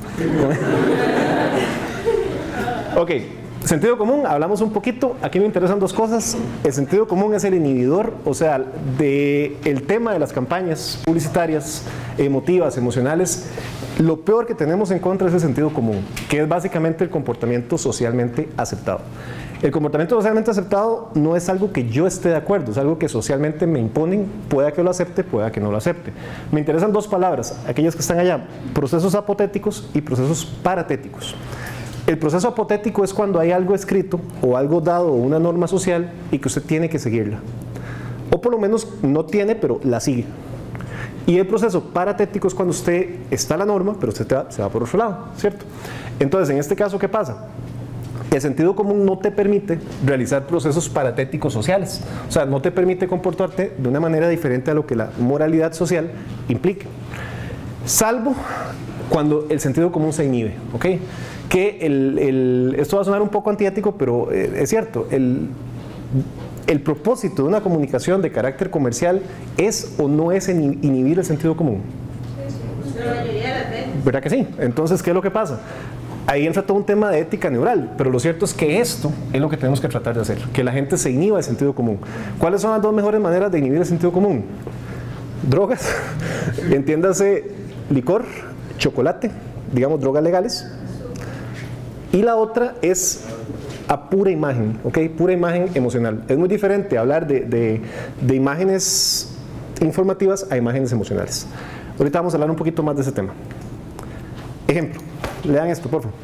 Ok, sentido común, hablamos un poquito. Aquí me interesan dos cosas. El sentido común es el inhibidor, o sea, del tema de las campañas publicitarias, emotivas, emocionales. Lo peor que tenemos en contra es el sentido común, que es básicamente el comportamiento socialmente aceptado. El comportamiento socialmente aceptado no es algo que yo esté de acuerdo, es algo que socialmente me imponen, pueda que lo acepte, pueda que no lo acepte. Me interesan dos palabras, aquellas que están allá: procesos apotéticos y procesos paratéticos. El proceso apotético es cuando hay algo escrito o algo dado o una norma social y que usted tiene que seguirla. O por lo menos no tiene, pero la sigue. Y el proceso paratético es cuando usted está la norma, pero usted va, se va por otro lado, ¿cierto? Entonces, en este caso, ¿qué pasa? El sentido común no te permite realizar procesos paratéticos sociales. O sea, no te permite comportarte de una manera diferente a lo que la moralidad social implica. Salvo cuando el sentido común se inhibe, ¿ok? Que el, el, esto va a sonar un poco antiético, pero eh, es cierto. El, el propósito de una comunicación de carácter comercial es o no es inhibir el sentido común. ¿Verdad que sí? Entonces, ¿qué es lo que pasa? Ahí entra todo un tema de ética neural, pero lo cierto es que esto es lo que tenemos que tratar de hacer, que la gente se inhiba el sentido común. ¿Cuáles son las dos mejores maneras de inhibir el sentido común? Drogas, entiéndase licor, chocolate, digamos drogas legales. Y la otra es a pura imagen, ¿ok? Pura imagen emocional. Es muy diferente hablar de, de, de imágenes informativas a imágenes emocionales. Ahorita vamos a hablar un poquito más de ese tema. Ejemplo, lean esto, por favor.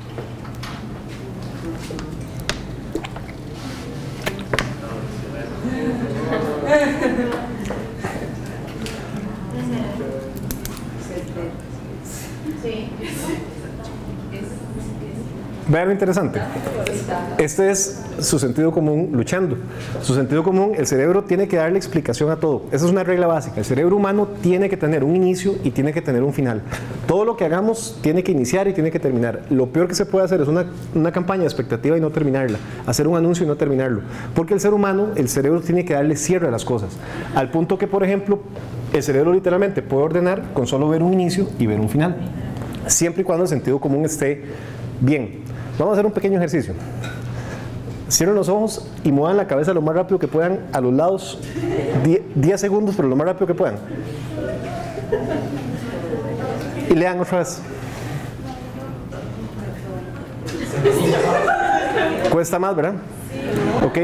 Vean lo interesante. Este es su sentido común luchando. Su sentido común, el cerebro tiene que darle explicación a todo. Esa es una regla básica. El cerebro humano tiene que tener un inicio y tiene que tener un final. Todo lo que hagamos tiene que iniciar y tiene que terminar. Lo peor que se puede hacer es una, una campaña de expectativa y no terminarla. Hacer un anuncio y no terminarlo. Porque el ser humano, el cerebro tiene que darle cierre a las cosas. Al punto que, por ejemplo, el cerebro literalmente puede ordenar con solo ver un inicio y ver un final. Siempre y cuando el sentido común esté bien. Vamos a hacer un pequeño ejercicio. Cierren los ojos y muevan la cabeza lo más rápido que puedan a los lados. diez segundos, pero lo más rápido que puedan. Y lean otra vez. Cuesta más, ¿verdad? Ok.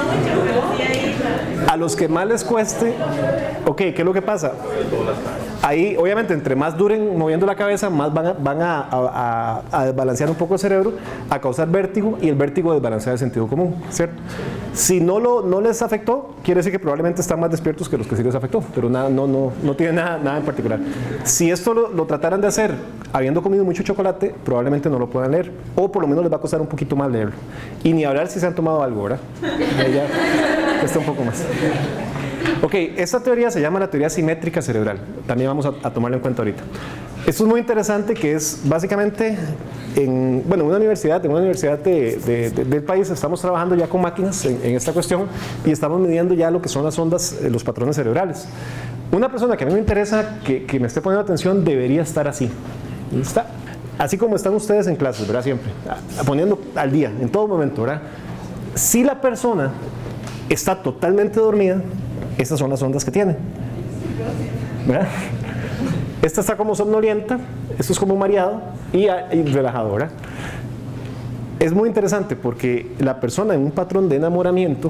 A los que más les cueste, ok, ¿qué es lo que pasa? Ahí, obviamente, entre más duren moviendo la cabeza, más van a, van a, a, a desbalancear un poco el cerebro, a causar vértigo, y el vértigo desbalancea el sentido común, ¿cierto? Si no, lo, no les afectó, quiere decir que probablemente están más despiertos que los que sí les afectó, pero nada, no, no, no tiene nada, nada en particular. Si esto lo, lo trataran de hacer habiendo comido mucho chocolate, probablemente no lo puedan leer, o por lo menos les va a costar un poquito más leerlo. Y ni hablar si se han tomado algo, ¿verdad? Ya cuesta un poco más. Ok, esta teoría se llama la teoría simétrica cerebral. También vamos a, a tomarlo en cuenta ahorita. Esto es muy interesante, que es básicamente, en, bueno, en una universidad, en una universidad de, de, de, del país, estamos trabajando ya con máquinas en, en esta cuestión y estamos midiendo ya lo que son las ondas, los patrones cerebrales. Una persona que a mí me interesa, que, que me esté poniendo atención, debería estar así. ¿Está? Así como están ustedes en clases, ¿verdad? Siempre, poniendo al día, en todo momento, ¿verdad? Si la persona está totalmente dormida, estas son las ondas que tiene, ¿verdad? Esta está como somnolienta, esto es como mareado y, y relajado, ¿verdad? Es muy interesante porque la persona en un patrón de enamoramiento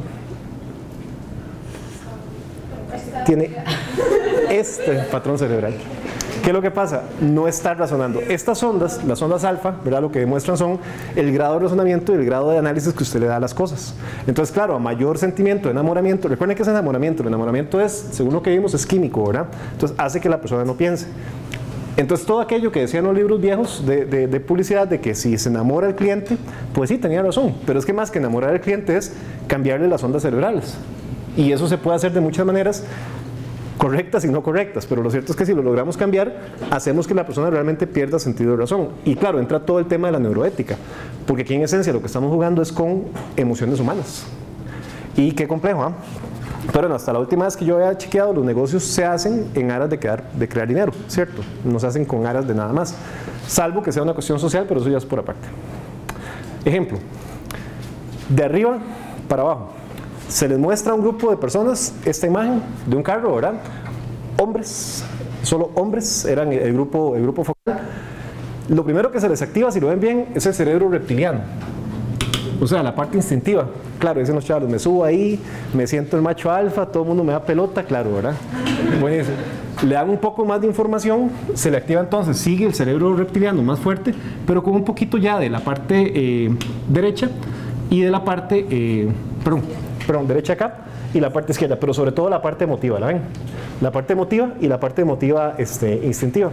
tiene este patrón cerebral. ¿Qué es lo que pasa? No está razonando. Estas ondas, las ondas alfa, ¿verdad? Lo que demuestran son el grado de razonamiento y el grado de análisis que usted le da a las cosas. Entonces, claro, a mayor sentimiento de enamoramiento, recuerden que es enamoramiento, el enamoramiento es, según lo que vimos, es químico, ¿verdad? Entonces, hace que la persona no piense. Entonces, todo aquello que decían los libros viejos de, de, de publicidad, de que si se enamora el cliente, pues sí, tenía razón. Pero es que más que enamorar al cliente es cambiarle las ondas cerebrales. Y eso se puede hacer de muchas maneras, correctas y no correctas, pero lo cierto es que si lo logramos cambiar, hacemos que la persona realmente pierda sentido de razón. Y claro, entra todo el tema de la neuroética, porque aquí en esencia lo que estamos jugando es con emociones humanas. Y qué complejo, ¿eh? Pero bueno, hasta la última vez que yo había chequeado, los negocios se hacen en aras de, quedar, de crear dinero, ¿cierto? No se hacen con aras de nada más, salvo que sea una cuestión social, pero eso ya es por aparte. Ejemplo, de arriba para abajo. Se les muestra a un grupo de personas esta imagen de un carro, ¿verdad? Hombres, solo hombres eran el grupo, el grupo focal. Lo primero que se les activa, si lo ven bien, es el cerebro reptiliano. O sea, la parte instintiva. Claro, dicen los chavos, me subo ahí, me siento el macho alfa, todo el mundo me da pelota, claro, ¿verdad? Buenísimo. Le dan un poco más de información, se le activa entonces, sigue el cerebro reptiliano más fuerte, pero con un poquito ya de la parte eh, derecha y de la parte, eh, perdón, perdón, derecha acá y la parte izquierda, pero sobre todo la parte emotiva, ¿la ven? La parte emotiva y la parte emotiva este, instintiva.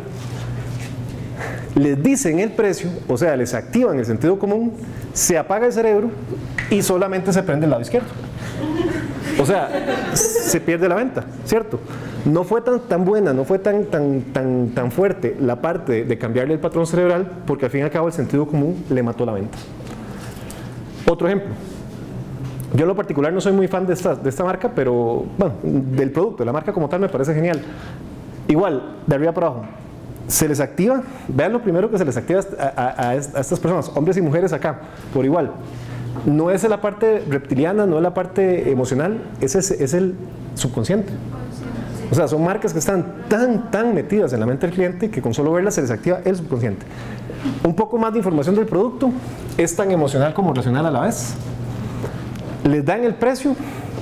Les dicen el precio, o sea, les activan el sentido común, se apaga el cerebro y solamente se prende el lado izquierdo. O sea, se pierde la venta, ¿cierto? No fue tan, tan buena, no fue tan, tan, tan, tan fuerte la parte de, de cambiarle el patrón cerebral, porque al fin y al cabo el sentido común le mató la venta. Otro ejemplo. Yo en lo particular no soy muy fan de esta, de esta marca, pero bueno, del producto, la marca como tal me parece genial. Igual, de arriba para abajo, se les activa, vean lo primero que se les activa a, a, a estas personas, hombres y mujeres acá, por igual. No es la parte reptiliana, no es la parte emocional, es, es, es el subconsciente. O sea, son marcas que están tan, tan metidas en la mente del cliente que con solo verlas se les activa el subconsciente. Un poco más de información del producto, es tan emocional como racional a la vez. Les dan el precio,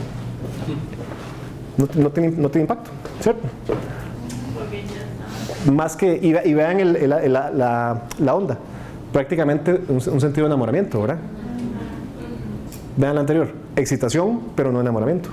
no, no, tiene, no tiene impacto, ¿cierto? Más que, y, y vean el, el, el, la, la, la onda, prácticamente un, un sentido de enamoramiento, ¿verdad? Vean la anterior, excitación, pero no enamoramiento.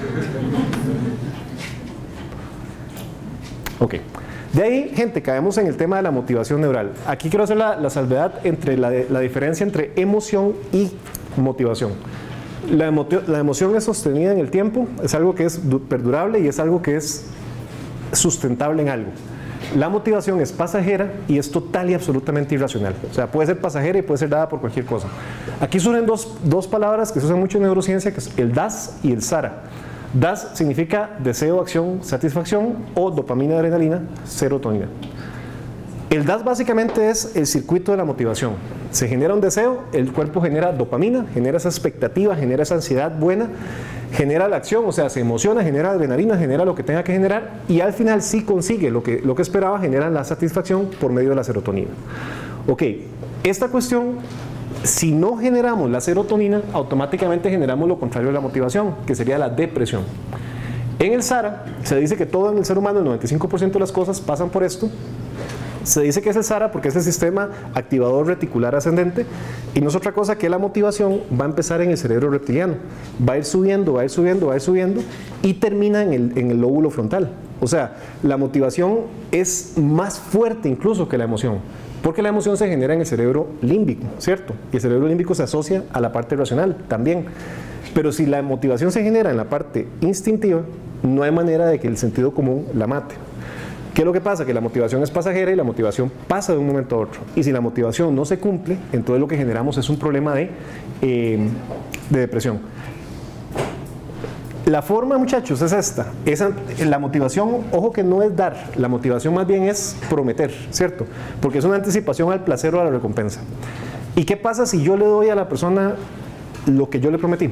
Ok. De ahí, gente, caemos en el tema de la motivación neural. Aquí quiero hacer la, la salvedad entre la, la diferencia entre emoción y motivación. La, emo la emoción es sostenida en el tiempo, es algo que es perdurable y es algo que es sustentable en algo. La motivación es pasajera y es total y absolutamente irracional. O sea, puede ser pasajera y puede ser dada por cualquier cosa. Aquí surgen dos, dos palabras que se usan mucho en neurociencia, que es el D A S y el S A R A. D A S significa deseo, acción, satisfacción, o dopamina, adrenalina, serotonina. El D A S básicamente es el circuito de la motivación. Se genera un deseo, el cuerpo genera dopamina, genera esa expectativa, genera esa ansiedad buena, genera la acción, o sea, se emociona, genera adrenalina, genera lo que tenga que generar y al final sí consigue lo que, lo que esperaba, genera la satisfacción por medio de la serotonina. Ok, esta cuestión Si no generamos la serotonina, automáticamente generamos lo contrario de la motivación, que sería la depresión. En el SARA se dice que todo en el ser humano, el noventa y cinco por ciento de las cosas pasan por esto. Se dice que es el SARA porque es el sistema activador reticular ascendente y no es otra cosa que la motivación va a empezar en el cerebro reptiliano. Va a ir subiendo, va a ir subiendo, va a ir subiendo y termina en el, en el lóbulo frontal. O sea, la motivación es más fuerte incluso que la emoción, porque la emoción se genera en el cerebro límbico, ¿cierto? Y el cerebro límbico se asocia a la parte racional también. Pero si la motivación se genera en la parte instintiva, no hay manera de que el sentido común la mate. ¿Qué es lo que pasa? Que la motivación es pasajera y la motivación pasa de un momento a otro. Y si la motivación no se cumple, entonces lo que generamos es un problema de, eh, de depresión. La forma, muchachos, es esta. Esa, la motivación, ojo que no es dar, la motivación más bien es prometer, ¿cierto? Porque es una anticipación al placer o a la recompensa. ¿Y qué pasa si yo le doy a la persona lo que yo le prometí?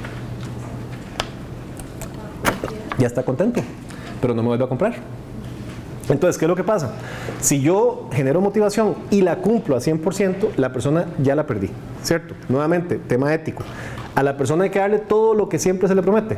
Ya está contento, pero no me vuelve a comprar. Entonces, ¿qué es lo que pasa? Si yo genero motivación y la cumplo a cien por ciento, la persona ya la perdí, ¿cierto? Nuevamente, tema ético. ¿A la persona hay que darle todo lo que siempre se le promete?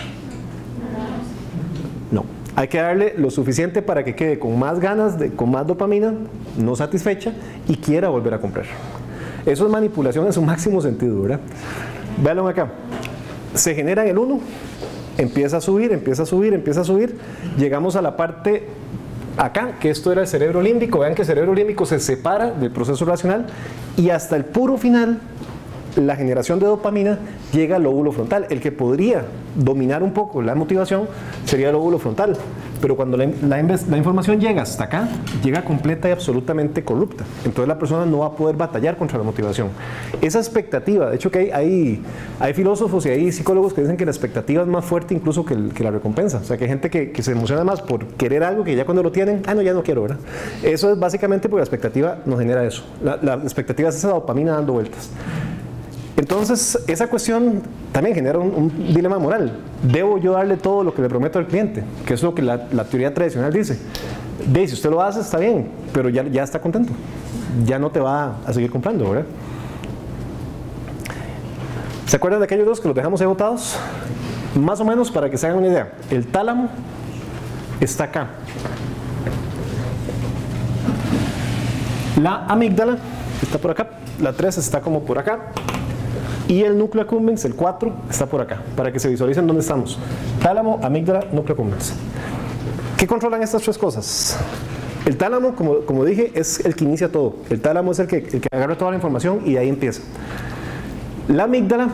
No. Hay que darle lo suficiente para que quede con más ganas, de, con más dopamina, no satisfecha y quiera volver a comprar. Eso es manipulación en su máximo sentido, ¿verdad? Véanlo acá. Se genera en el uno, empieza a subir, empieza a subir, empieza a subir. Llegamos a la parte acá, que esto era el cerebro límbico. Vean que el cerebro límbico se separa del proceso racional y hasta el puro final, la generación de dopamina llega al lóbulo frontal. El que podría dominar un poco la motivación sería el lóbulo frontal, pero cuando la, la, la información llega hasta acá, llega completa y absolutamente corrupta. Entonces la persona no va a poder batallar contra la motivación. Esa expectativa, de hecho que hay, hay, hay filósofos y hay psicólogos que dicen que la expectativa es más fuerte incluso que, el, que la recompensa. O sea, que hay gente que, que se emociona más por querer algo que ya cuando lo tienen, ah, no, ya no quiero, ¿verdad? Eso es básicamente porque la expectativa nos genera eso. La, la expectativa es esa dopamina dando vueltas. Entonces, esa cuestión también genera un, un dilema moral. ¿Debo yo darle todo lo que le prometo al cliente? Que es lo que la, la teoría tradicional dice. De, si usted lo hace, está bien, pero ya, ya está contento. Ya no te va a seguir comprando, ¿verdad? ¿Se acuerdan de aquellos dos que los dejamos ahí botados? Más o menos para que se hagan una idea. El tálamo está acá. La amígdala está por acá. La tres está como por acá. Y el núcleo accumbens, el cuatro, está por acá, para que se visualicen dónde estamos. Tálamo, amígdala, núcleo accumbens. ¿Qué controlan estas tres cosas? El tálamo, como, como dije, es el que inicia todo. El tálamo es el que, el que agarra toda la información y de ahí empieza. La amígdala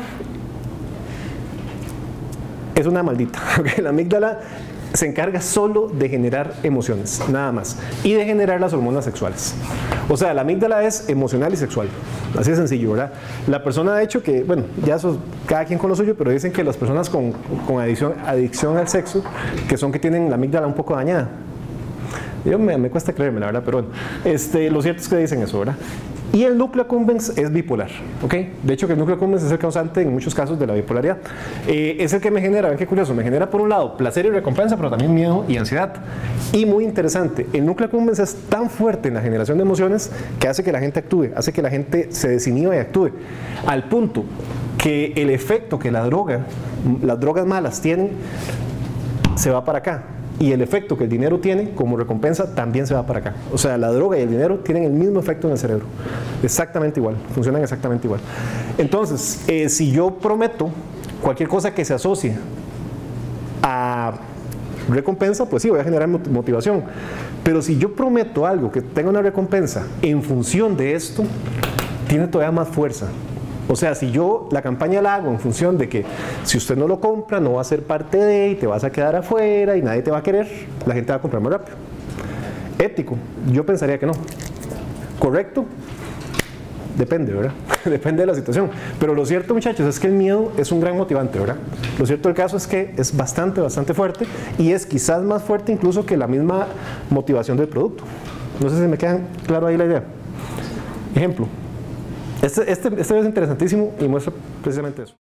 es una maldita. ¿Okay? La amígdala se encarga solo de generar emociones, nada más, y de generar las hormonas sexuales. O sea, la amígdala es emocional y sexual, así de sencillo, ¿verdad? La persona, de hecho, que, bueno, ya eso, cada quien con lo suyo, pero dicen que las personas con, con adicción, adicción al sexo, que son que tienen la amígdala un poco dañada. Yo me, me cuesta creerme, la verdad, pero bueno, este, lo cierto es que dicen eso, ¿verdad? Y el núcleo accumbens es bipolar, ¿ok? De hecho que el núcleo accumbens es el causante en muchos casos de la bipolaridad. Eh, es el que me genera, ven qué curioso, me genera por un lado placer y recompensa, pero también miedo y ansiedad. Y muy interesante, el núcleo accumbens es tan fuerte en la generación de emociones que hace que la gente actúe, hace que la gente se desinhiba y actúe, al punto que el efecto que la droga, las drogas malas tienen, se va para acá. Y el efecto que el dinero tiene como recompensa también se va para acá. O sea, la droga y el dinero tienen el mismo efecto en el cerebro. Exactamente igual, funcionan exactamente igual. Entonces, eh, si yo prometo cualquier cosa que se asocie a recompensa, pues sí, voy a generar motivación. Pero si yo prometo algo que tenga una recompensa en función de esto, tiene todavía más fuerza. O sea, si yo la campaña la hago en función de que si usted no lo compra, no va a ser parte de y te vas a quedar afuera y nadie te va a querer, la gente va a comprar más rápido. Ético, yo pensaría que no. ¿Correcto? Depende, ¿verdad? Depende de la situación. Pero lo cierto, muchachos, es que el miedo es un gran motivante, ¿verdad? Lo cierto del caso es que es bastante, bastante fuerte y es quizás más fuerte incluso que la misma motivación del producto. No sé si me queda claro ahí la idea. Ejemplo. Este, este, este es interesantísimo y muestra precisamente eso.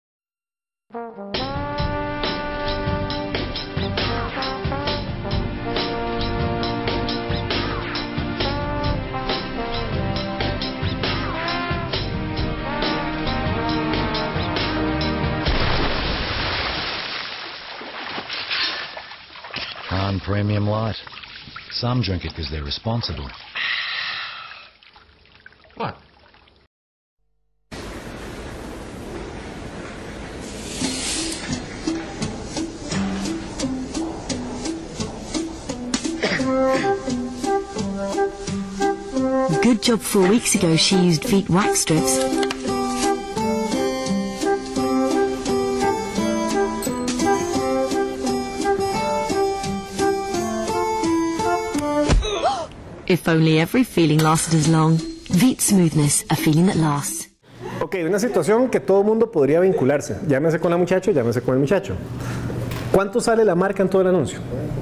One Premium Light. Some drink it because they're responsible. What? Good job four weeks ago she used Veet wax strips. If only every feeling lasted as long. Veet Smoothness, a feeling that lasts. Ok, una situación que todo el mundo podría vincularse. Llámese con la muchacha, llámese con el muchacho. ¿Cuánto sale la marca en todo el anuncio?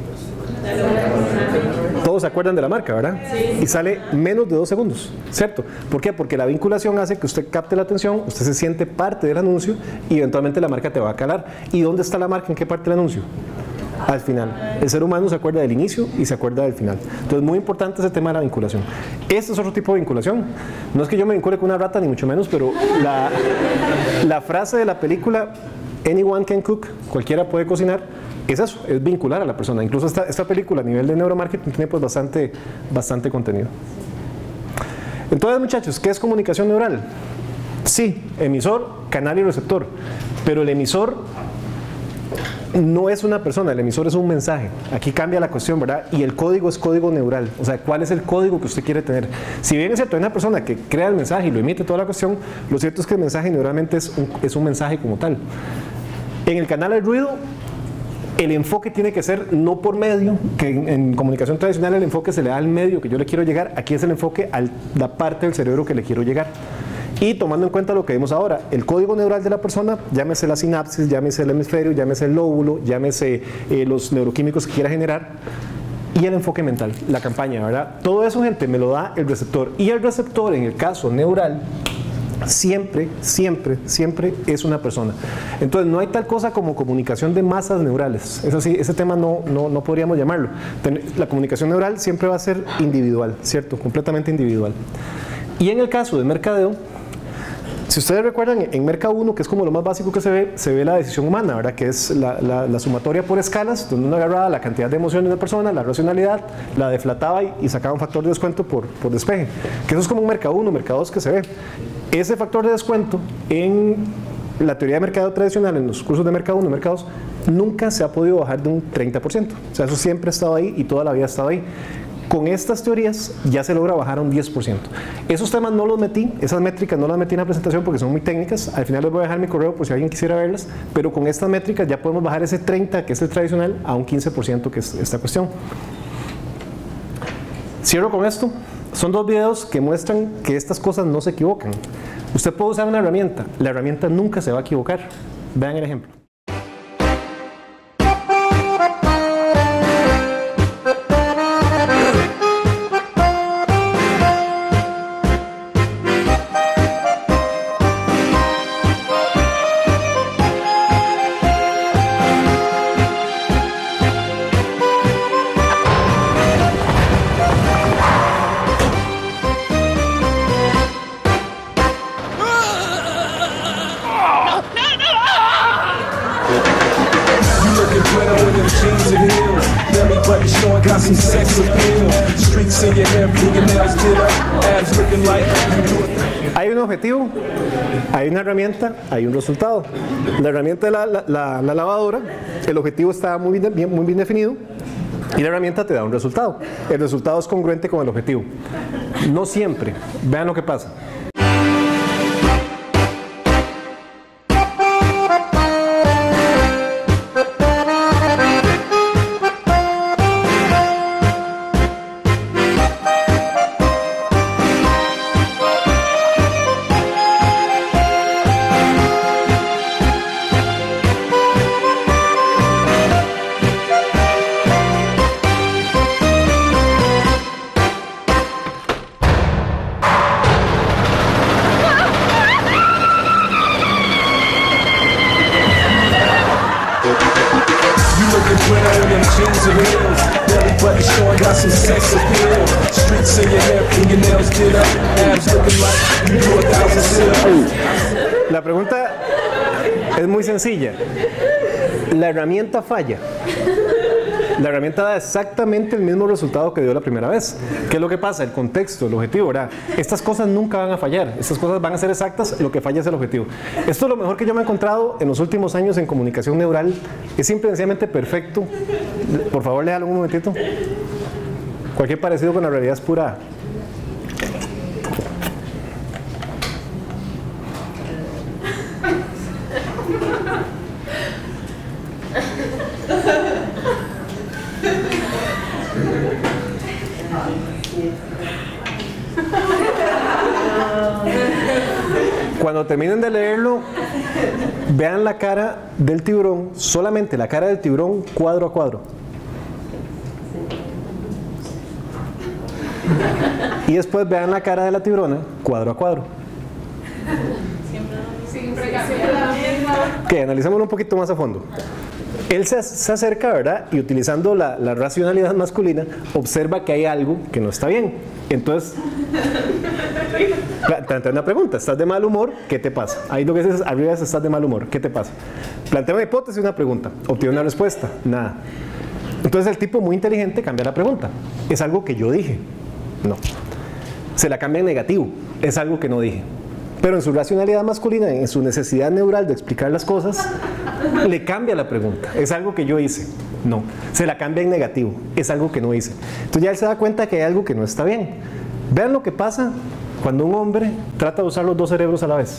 Todos se acuerdan de la marca, ¿verdad? Sí. Y sale menos de dos segundos, ¿cierto? ¿Por qué? Porque la vinculación hace que usted capte la atención, usted se siente parte del anuncio y eventualmente la marca te va a calar. ¿Y dónde está la marca? ¿En qué parte del anuncio? Al final. El ser humano se acuerda del inicio y se acuerda del final. Entonces, muy importante ese tema de la vinculación. Este es otro tipo de vinculación. No es que yo me vincule con una rata, ni mucho menos, pero la, la frase de la película Anyone can cook, cualquiera puede cocinar, es eso, es vincular a la persona. Incluso esta, esta película a nivel de neuromarketing tiene pues bastante, bastante contenido. Entonces, muchachos, ¿qué es comunicación neural? Sí, emisor, canal y receptor, pero el emisor no es una persona, el emisor es un mensaje. Aquí cambia la cuestión, ¿verdad? Y el código es código neural, o sea, ¿cuál es el código que usted quiere tener? Si bien es cierto, hay una persona que crea el mensaje y lo emite toda la cuestión, lo cierto es que el mensaje neuralmente es un, es un mensaje como tal. En el canal del ruido, el enfoque tiene que ser no por medio, que en, en comunicación tradicional el enfoque se le da al medio que yo le quiero llegar, aquí es el enfoque a la parte del cerebro que le quiero llegar. Y tomando en cuenta lo que vemos ahora, el código neural de la persona, llámese la sinapsis, llámese el hemisferio, llámese el lóbulo, llámese eh, los neuroquímicos que quiera generar, y el enfoque mental, la campaña, ¿verdad? Todo eso, gente, me lo da el receptor. Y el receptor, en el caso neural, siempre, siempre, siempre es una persona. Entonces, no hay tal cosa como comunicación de masas neurales. Es así, ese tema no, no, no podríamos llamarlo. La comunicación neural siempre va a ser individual, ¿cierto? Completamente individual. Y en el caso de mercadeo, si ustedes recuerdan, en Merca uno, que es como lo más básico que se ve, se ve la decisión humana, ¿verdad? Que es la, la, la sumatoria por escalas, donde uno agarraba la cantidad de emociones de una persona, la racionalidad, la deflataba y, y sacaba un factor de descuento por, por despeje. Que eso es como un Merca uno, Merca dos que se ve. Ese factor de descuento en la teoría de mercado tradicional, en los cursos de Merca uno, Merca dos, nunca se ha podido bajar de un treinta por ciento. O sea, eso siempre ha estado ahí y toda la vida ha estado ahí. Con estas teorías ya se logra bajar a un diez por ciento. Esos temas no los metí, esas métricas no las metí en la presentación porque son muy técnicas. Al final les voy a dejar mi correo por si alguien quisiera verlas, pero con estas métricas ya podemos bajar ese treinta, que es el tradicional, a un quince por ciento, que es esta cuestión. Cierro con esto. Son dos videos que muestran que estas cosas no se equivocan. Usted puede usar una herramienta, la herramienta nunca se va a equivocar. Vean el ejemplo. Hay un objetivo, hay una herramienta, hay un resultado. La herramienta de la, la, la, la lavadora, el objetivo está muy bien, muy bien definido y la herramienta te da un resultado. El resultado es congruente con el objetivo. No siempre. Vean lo que pasa. La pregunta es muy sencilla. La herramienta falla. La herramienta da exactamente el mismo resultado que dio la primera vez. ¿Qué es lo que pasa? El contexto, el objetivo, ¿verdad? Estas cosas nunca van a fallar, estas cosas van a ser exactas, lo que falla es el objetivo. Esto es lo mejor que yo me he encontrado en los últimos años en comunicación neural. Es simple y sencillamente perfecto. Por favor, léalo un momentito. Cualquier parecido con la realidad es pura. Cuando terminen de leerlo, vean la cara del tiburón, solamente la cara del tiburón cuadro a cuadro. Y después vean la cara de la tiburona cuadro a cuadro. Ok, analicémoslo un poquito más a fondo. Él se, se acerca, ¿verdad? Y utilizando la, la racionalidad masculina, observa que hay algo que no está bien. Entonces, plantea una pregunta. ¿Estás de mal humor? ¿Qué te pasa? Ahí lo que dices, arriba es estás de mal humor. ¿Qué te pasa? Plantea una hipótesis y una pregunta. Obtiene una respuesta. Nada. Entonces el tipo muy inteligente cambia la pregunta. ¿Es algo que yo dije? No. Se la cambia en negativo. Es algo que no dije. Pero en su racionalidad masculina, en su necesidad neural de explicar las cosas, le cambia la pregunta. ¿Es algo que yo hice? No. Se la cambia en negativo. Es algo que no hice. Entonces ya él se da cuenta que hay algo que no está bien. Vean lo que pasa cuando un hombre trata de usar los dos cerebros a la vez.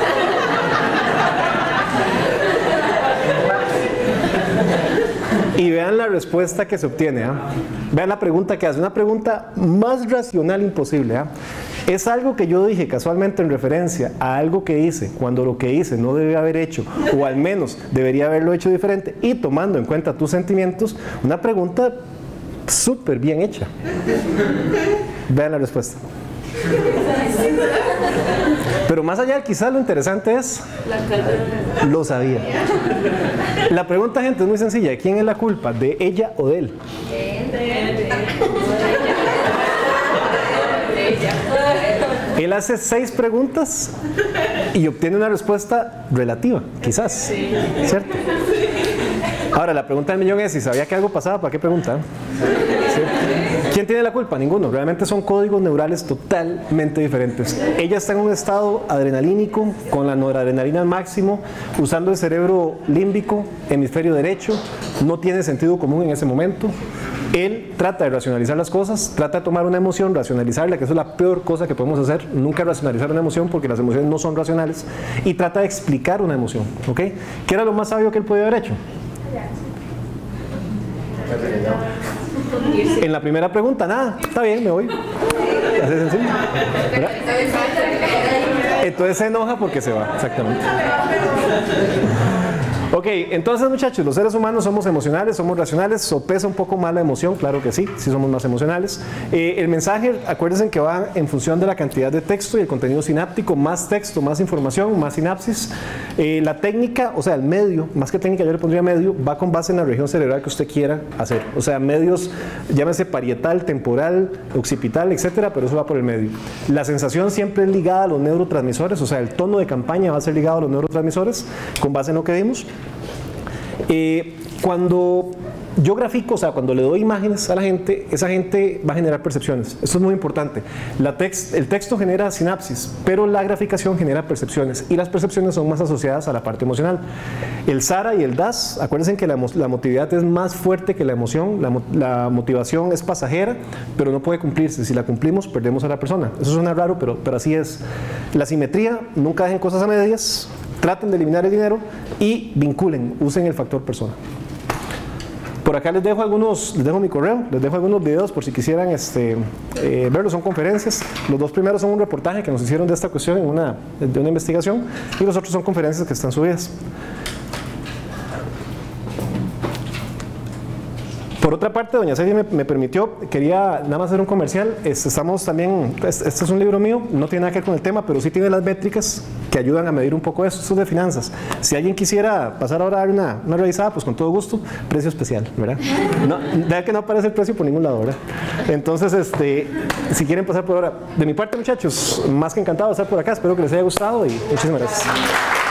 Y vean la respuesta que se obtiene. ¿eh? Vean la pregunta que hace. Una pregunta más racional imposible. ¿eh? Es algo que yo dije casualmente en referencia a algo que hice, cuando lo que hice no debía haber hecho, o al menos debería haberlo hecho diferente, y tomando en cuenta tus sentimientos, una pregunta súper bien hecha. Vean la respuesta. Pero más allá, quizás lo interesante es, lo sabía. La pregunta, gente, es muy sencilla. ¿De quién es la culpa? ¿De ella o de él? Él hace seis preguntas y obtiene una respuesta relativa, quizás, ¿cierto? Ahora, la pregunta del millón es, si sabía que algo pasaba, ¿para qué preguntar? ¿Sí? ¿Quién tiene la culpa? Ninguno. Realmente son códigos neurales totalmente diferentes. Ella está en un estado adrenalínico, con la noradrenalina al máximo, usando el cerebro límbico, hemisferio derecho, no tiene sentido común en ese momento. Él trata de racionalizar las cosas, trata de tomar una emoción, racionalizarla, que eso es la peor cosa que podemos hacer, nunca racionalizar una emoción porque las emociones no son racionales, y trata de explicar una emoción, ¿ok? ¿Qué era lo más sabio que él podía haber hecho? En la primera pregunta, nada, está bien, me voy. Así de sencillo, ¿verdad? Entonces se enoja porque se va, exactamente. Ok, entonces muchachos, los seres humanos somos emocionales, somos racionales, sopesa un poco más la emoción, claro que sí, sí somos más emocionales. Eh, el mensaje, acuérdense que va en función de la cantidad de texto y el contenido sináptico, más texto, más información, más sinapsis. Eh, la técnica, o sea, el medio, más que técnica yo le pondría medio, va con base en la región cerebral que usted quiera hacer. O sea, medios, llámese parietal, temporal, occipital, etcétera, pero eso va por el medio. La sensación siempre es ligada a los neurotransmisores, o sea, el tono de campaña va a ser ligado a los neurotransmisores, con base en lo que vimos. Eh, cuando yo grafico, o sea, cuando le doy imágenes a la gente, esa gente va a generar percepciones. Esto es muy importante. La text, el texto genera sinapsis, pero la graficación genera percepciones, y las percepciones son más asociadas a la parte emocional. El S A R A y el D A S, acuérdense que la, la emotividad es más fuerte que la emoción. La, la motivación es pasajera, pero no puede cumplirse. Si la cumplimos, perdemos a la persona. Eso suena raro, pero, pero así es. La simetría, nunca dejen cosas a medias. Traten de eliminar el dinero y vinculen, usen el factor persona. Por acá les dejo algunos, les dejo mi correo, les dejo algunos videos por si quisieran este, eh, verlos, son conferencias. Los dos primeros son un reportaje que nos hicieron de esta cuestión en una, de una investigación, y los otros son conferencias que están subidas. Por otra parte, doña Celia me, me permitió, quería nada más hacer un comercial. Este, estamos también, este, este es un libro mío, no tiene nada que ver con el tema, pero sí tiene las métricas que ayudan a medir un poco eso. Esto es de finanzas. Si alguien quisiera pasar ahora a dar una, una revisada, pues con todo gusto, precio especial, ¿verdad? No, vea que no aparece el precio por ningún lado, ¿verdad? Entonces, este, si quieren pasar por ahora, de mi parte, muchachos, más que encantado de estar por acá, espero que les haya gustado y muchísimas gracias.